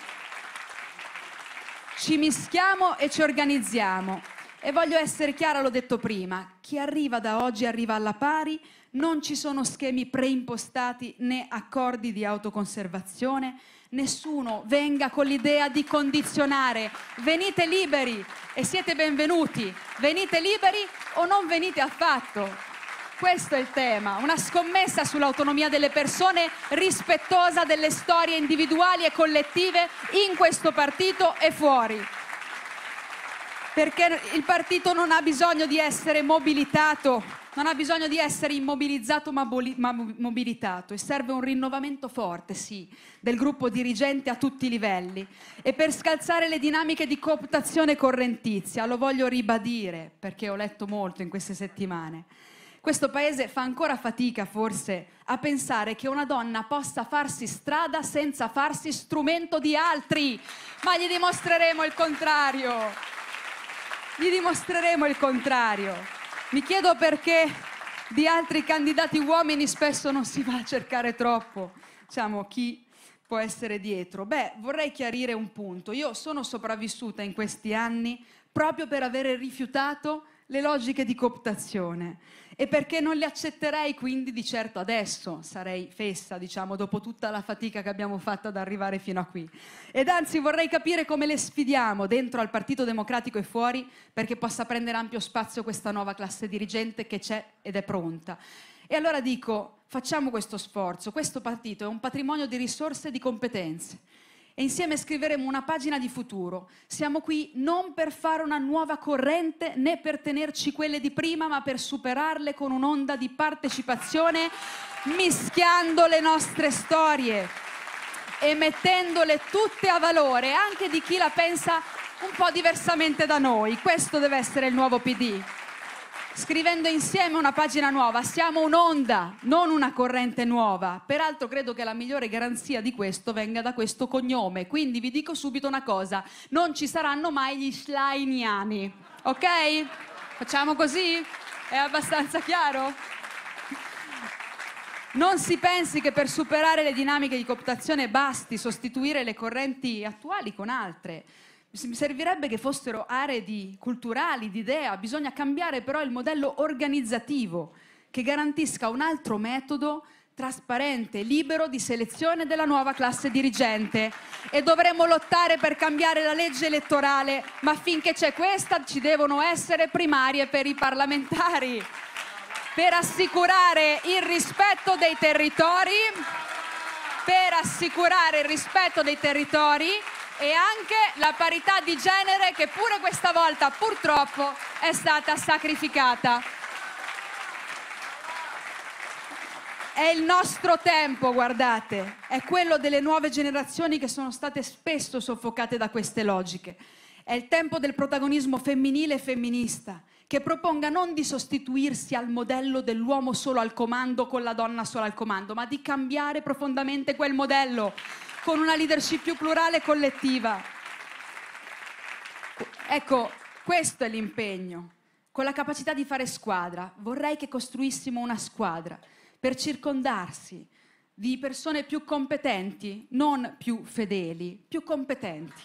ci mischiamo e ci organizziamo. E voglio essere chiara, l'ho detto prima, chi arriva da oggi arriva alla pari, non ci sono schemi preimpostati né accordi di autoconservazione, nessuno venga con l'idea di condizionare, venite liberi e siete benvenuti, venite liberi o non venite affatto. Questo è il tema, una scommessa sull'autonomia delle persone rispettosa delle storie individuali e collettive in questo partito e fuori. Perché il partito non ha bisogno di essere mobilitato, non ha bisogno di essere immobilizzato ma, ma mobilitato e serve un rinnovamento forte, sì, del gruppo dirigente a tutti i livelli e per scalzare le dinamiche di cooptazione correntizia, lo voglio ribadire perché ho letto molto in queste settimane. Questo paese fa ancora fatica forse a pensare che una donna possa farsi strada senza farsi strumento di altri, ma gli dimostreremo il contrario. Gli dimostreremo il contrario. Mi chiedo perché di altri candidati uomini spesso non si va a cercare troppo, diciamo, chi può essere dietro. Beh, vorrei chiarire un punto. Io sono sopravvissuta in questi anni proprio per avere rifiutato le logiche di cooptazione e perché non le accetterei quindi di certo adesso, sarei fessa, diciamo, dopo tutta la fatica che abbiamo fatto ad arrivare fino a qui. Ed anzi vorrei capire come le sfidiamo dentro al Partito Democratico e fuori perché possa prendere ampio spazio questa nuova classe dirigente che c'è ed è pronta. E allora dico, facciamo questo sforzo, questo partito è un patrimonio di risorse e di competenze. E insieme scriveremo una pagina di futuro. Siamo qui non per fare una nuova corrente né per tenerci quelle di prima, ma per superarle con un'onda di partecipazione, mischiando le nostre storie e mettendole tutte a valore, anche di chi la pensa un po' diversamente da noi. Questo deve essere il nuovo P D. scrivendo insieme una pagina nuova. Siamo un'onda, non una corrente nuova. Peraltro credo che la migliore garanzia di questo venga da questo cognome. Quindi vi dico subito una cosa: non ci saranno mai gli schleiniani, ok? Facciamo così? È abbastanza chiaro? Non si pensi che per superare le dinamiche di cooptazione basti sostituire le correnti attuali con altre. Mi servirebbe che fossero aree di, culturali, di idea. Bisogna cambiare però il modello organizzativo che garantisca un altro metodo trasparente, libero di selezione della nuova classe dirigente. E dovremo lottare per cambiare la legge elettorale, ma finché c'è questa ci devono essere primarie per i parlamentari, per assicurare il rispetto dei territori, per assicurare il rispetto dei territori e anche la parità di genere, che pure questa volta purtroppo è stata sacrificata. È il nostro tempo, guardate, è quello delle nuove generazioni che sono state spesso soffocate da queste logiche. È il tempo del protagonismo femminile e femminista, che proponga non di sostituirsi al modello dell'uomo solo al comando con la donna solo al comando, ma di cambiare profondamente quel modello con una leadership più plurale e collettiva. Ecco, questo è l'impegno, con la capacità di fare squadra. Vorrei che costruissimo una squadra per circondarsi di persone più competenti, non più fedeli, più competenti.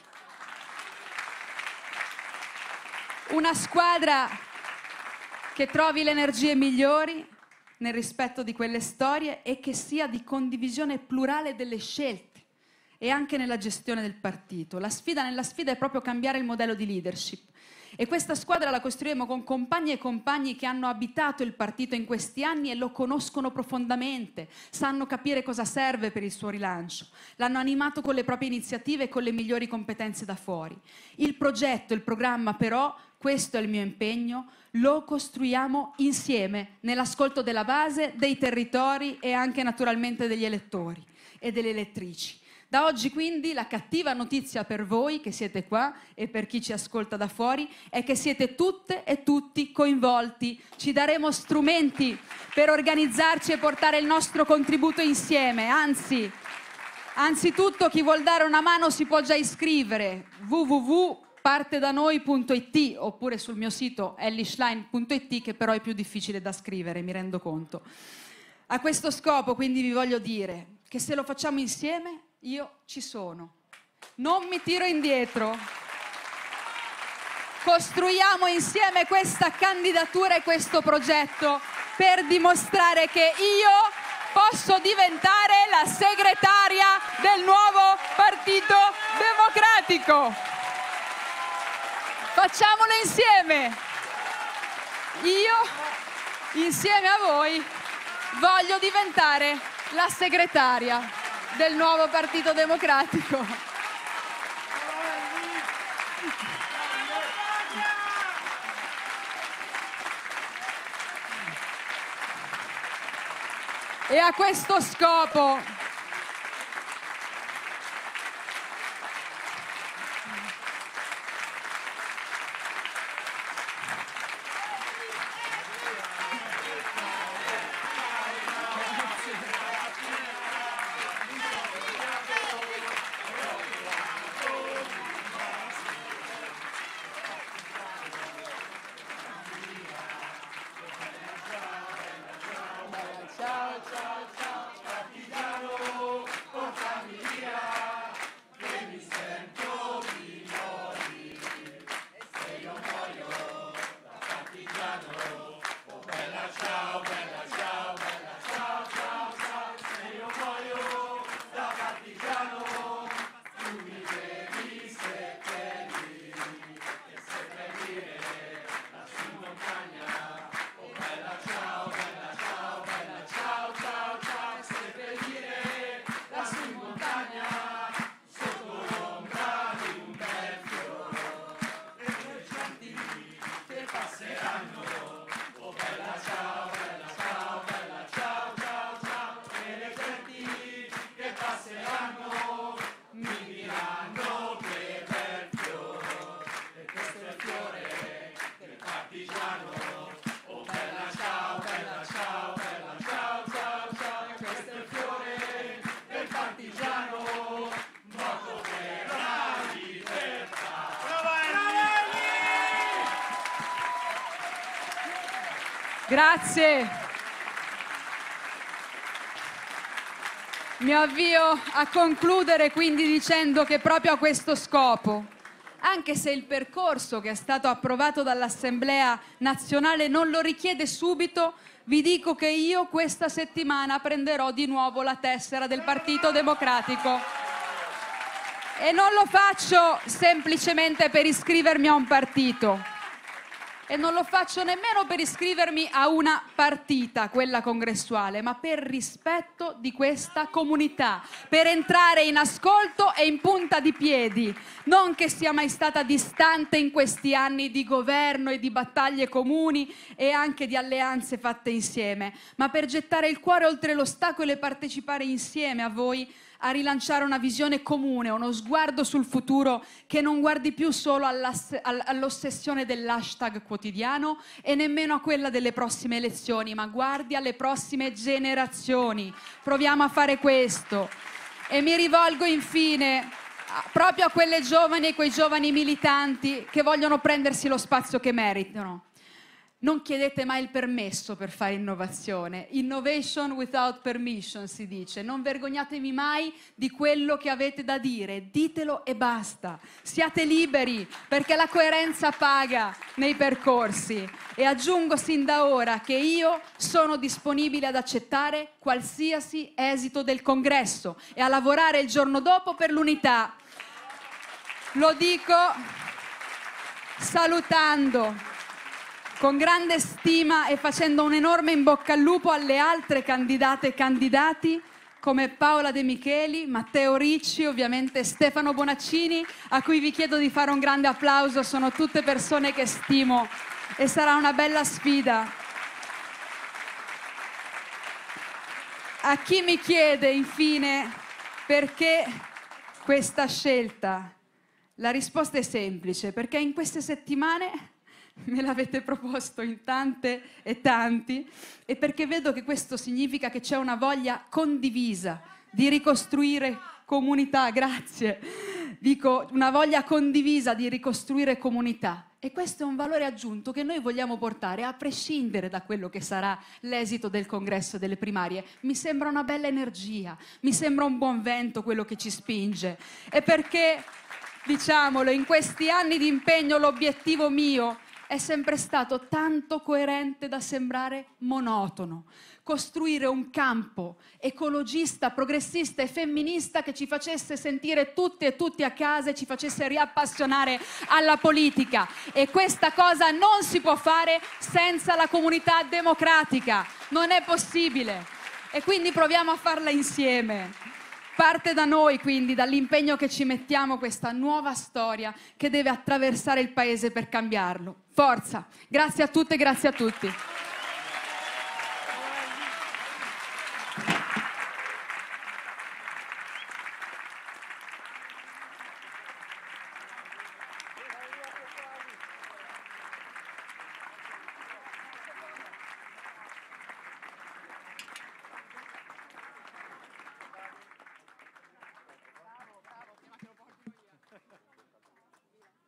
Una squadra che trovi le energie migliori nel rispetto di quelle storie e che sia di condivisione plurale delle scelte e anche nella gestione del partito. La sfida nella sfida è proprio cambiare il modello di leadership. E questa squadra la costruiremo con compagni e compagni che hanno abitato il partito in questi anni e lo conoscono profondamente, sanno capire cosa serve per il suo rilancio, l'hanno animato con le proprie iniziative e con le migliori competenze da fuori. Il progetto, il programma però, questo è il mio impegno, lo costruiamo insieme, nell'ascolto della base, dei territori e anche naturalmente degli elettori e delle elettrici. Da oggi quindi la cattiva notizia per voi che siete qua e per chi ci ascolta da fuori è che siete tutte e tutti coinvolti. Ci daremo strumenti per organizzarci e portare il nostro contributo insieme. Anzi, anzitutto chi vuol dare una mano si può già iscrivere w w w punto partedanoi punto i t oppure sul mio sito ellyschlein punto i t, che però è più difficile da scrivere, mi rendo conto. A questo scopo quindi vi voglio dire che se lo facciamo insieme io ci sono, non mi tiro indietro. Costruiamo insieme questa candidatura e questo progetto per dimostrare che io posso diventare la segretaria del nuovo Partito Democratico. Facciamolo insieme. Io, insieme a voi, voglio diventare la segretaria del nuovo Partito Democratico. E a questo scopo ciao ciao ciao partigiano. Grazie. Mi avvio a concludere quindi dicendo che proprio a questo scopo, anche se il percorso che è stato approvato dall'Assemblea nazionale non lo richiede subito, vi dico che io questa settimana prenderò di nuovo la tessera del Partito Democratico. E non lo faccio semplicemente per iscrivermi a un partito. E non lo faccio nemmeno per iscrivermi a una partita, quella congressuale, ma per rispetto di questa comunità, per entrare in ascolto e in punta di piedi, non che sia mai stata distante in questi anni di governo e di battaglie comuni e anche di alleanze fatte insieme, ma per gettare il cuore oltre l'ostacolo e partecipare insieme a voi a rilanciare una visione comune, uno sguardo sul futuro che non guardi più solo all'ossessione dell'hashtag quotidiano e nemmeno a quella delle prossime elezioni, ma guardi alle prossime generazioni. Proviamo a fare questo. E mi rivolgo infine proprio a quelle giovani e quei giovani militanti che vogliono prendersi lo spazio che meritano. Non chiedete mai il permesso per fare innovazione. Innovation without permission, si dice. Non vergognatevi mai di quello che avete da dire. Ditelo e basta. Siate liberi, perché la coerenza paga nei percorsi. E aggiungo sin da ora che io sono disponibile ad accettare qualsiasi esito del congresso e a lavorare il giorno dopo per l'unità. Lo dico salutando con grande stima e facendo un enorme in bocca al lupo alle altre candidate e candidati come Paola De Micheli, Matteo Ricci, ovviamente Stefano Bonaccini, a cui vi chiedo di fare un grande applauso. Sono tutte persone che stimo e sarà una bella sfida. A chi mi chiede infine perché questa scelta, la risposta è semplice, perché in queste settimane me l'avete proposto in tante e tanti, e perché vedo che questo significa che c'è una voglia condivisa di ricostruire comunità, grazie, dico una voglia condivisa di ricostruire comunità, e questo è un valore aggiunto che noi vogliamo portare a prescindere da quello che sarà l'esito del congresso delle primarie. Mi sembra una bella energia, mi sembra un buon vento quello che ci spinge, e perché, diciamolo, in questi anni di impegno l'obiettivo mio è sempre stato tanto coerente da sembrare monotono. Costruire un campo ecologista, progressista e femminista che ci facesse sentire tutte e tutti a casa e ci facesse riappassionare alla politica. E questa cosa non si può fare senza la comunità democratica. Non è possibile. E quindi proviamo a farla insieme. Parte da noi, quindi, dall'impegno che ci mettiamo, questa nuova storia che deve attraversare il Paese per cambiarlo. Forza! Grazie a tutte e grazie a tutti.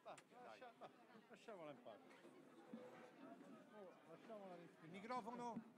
Lasciamola in pace. Oh, lasciamola. Il microfono.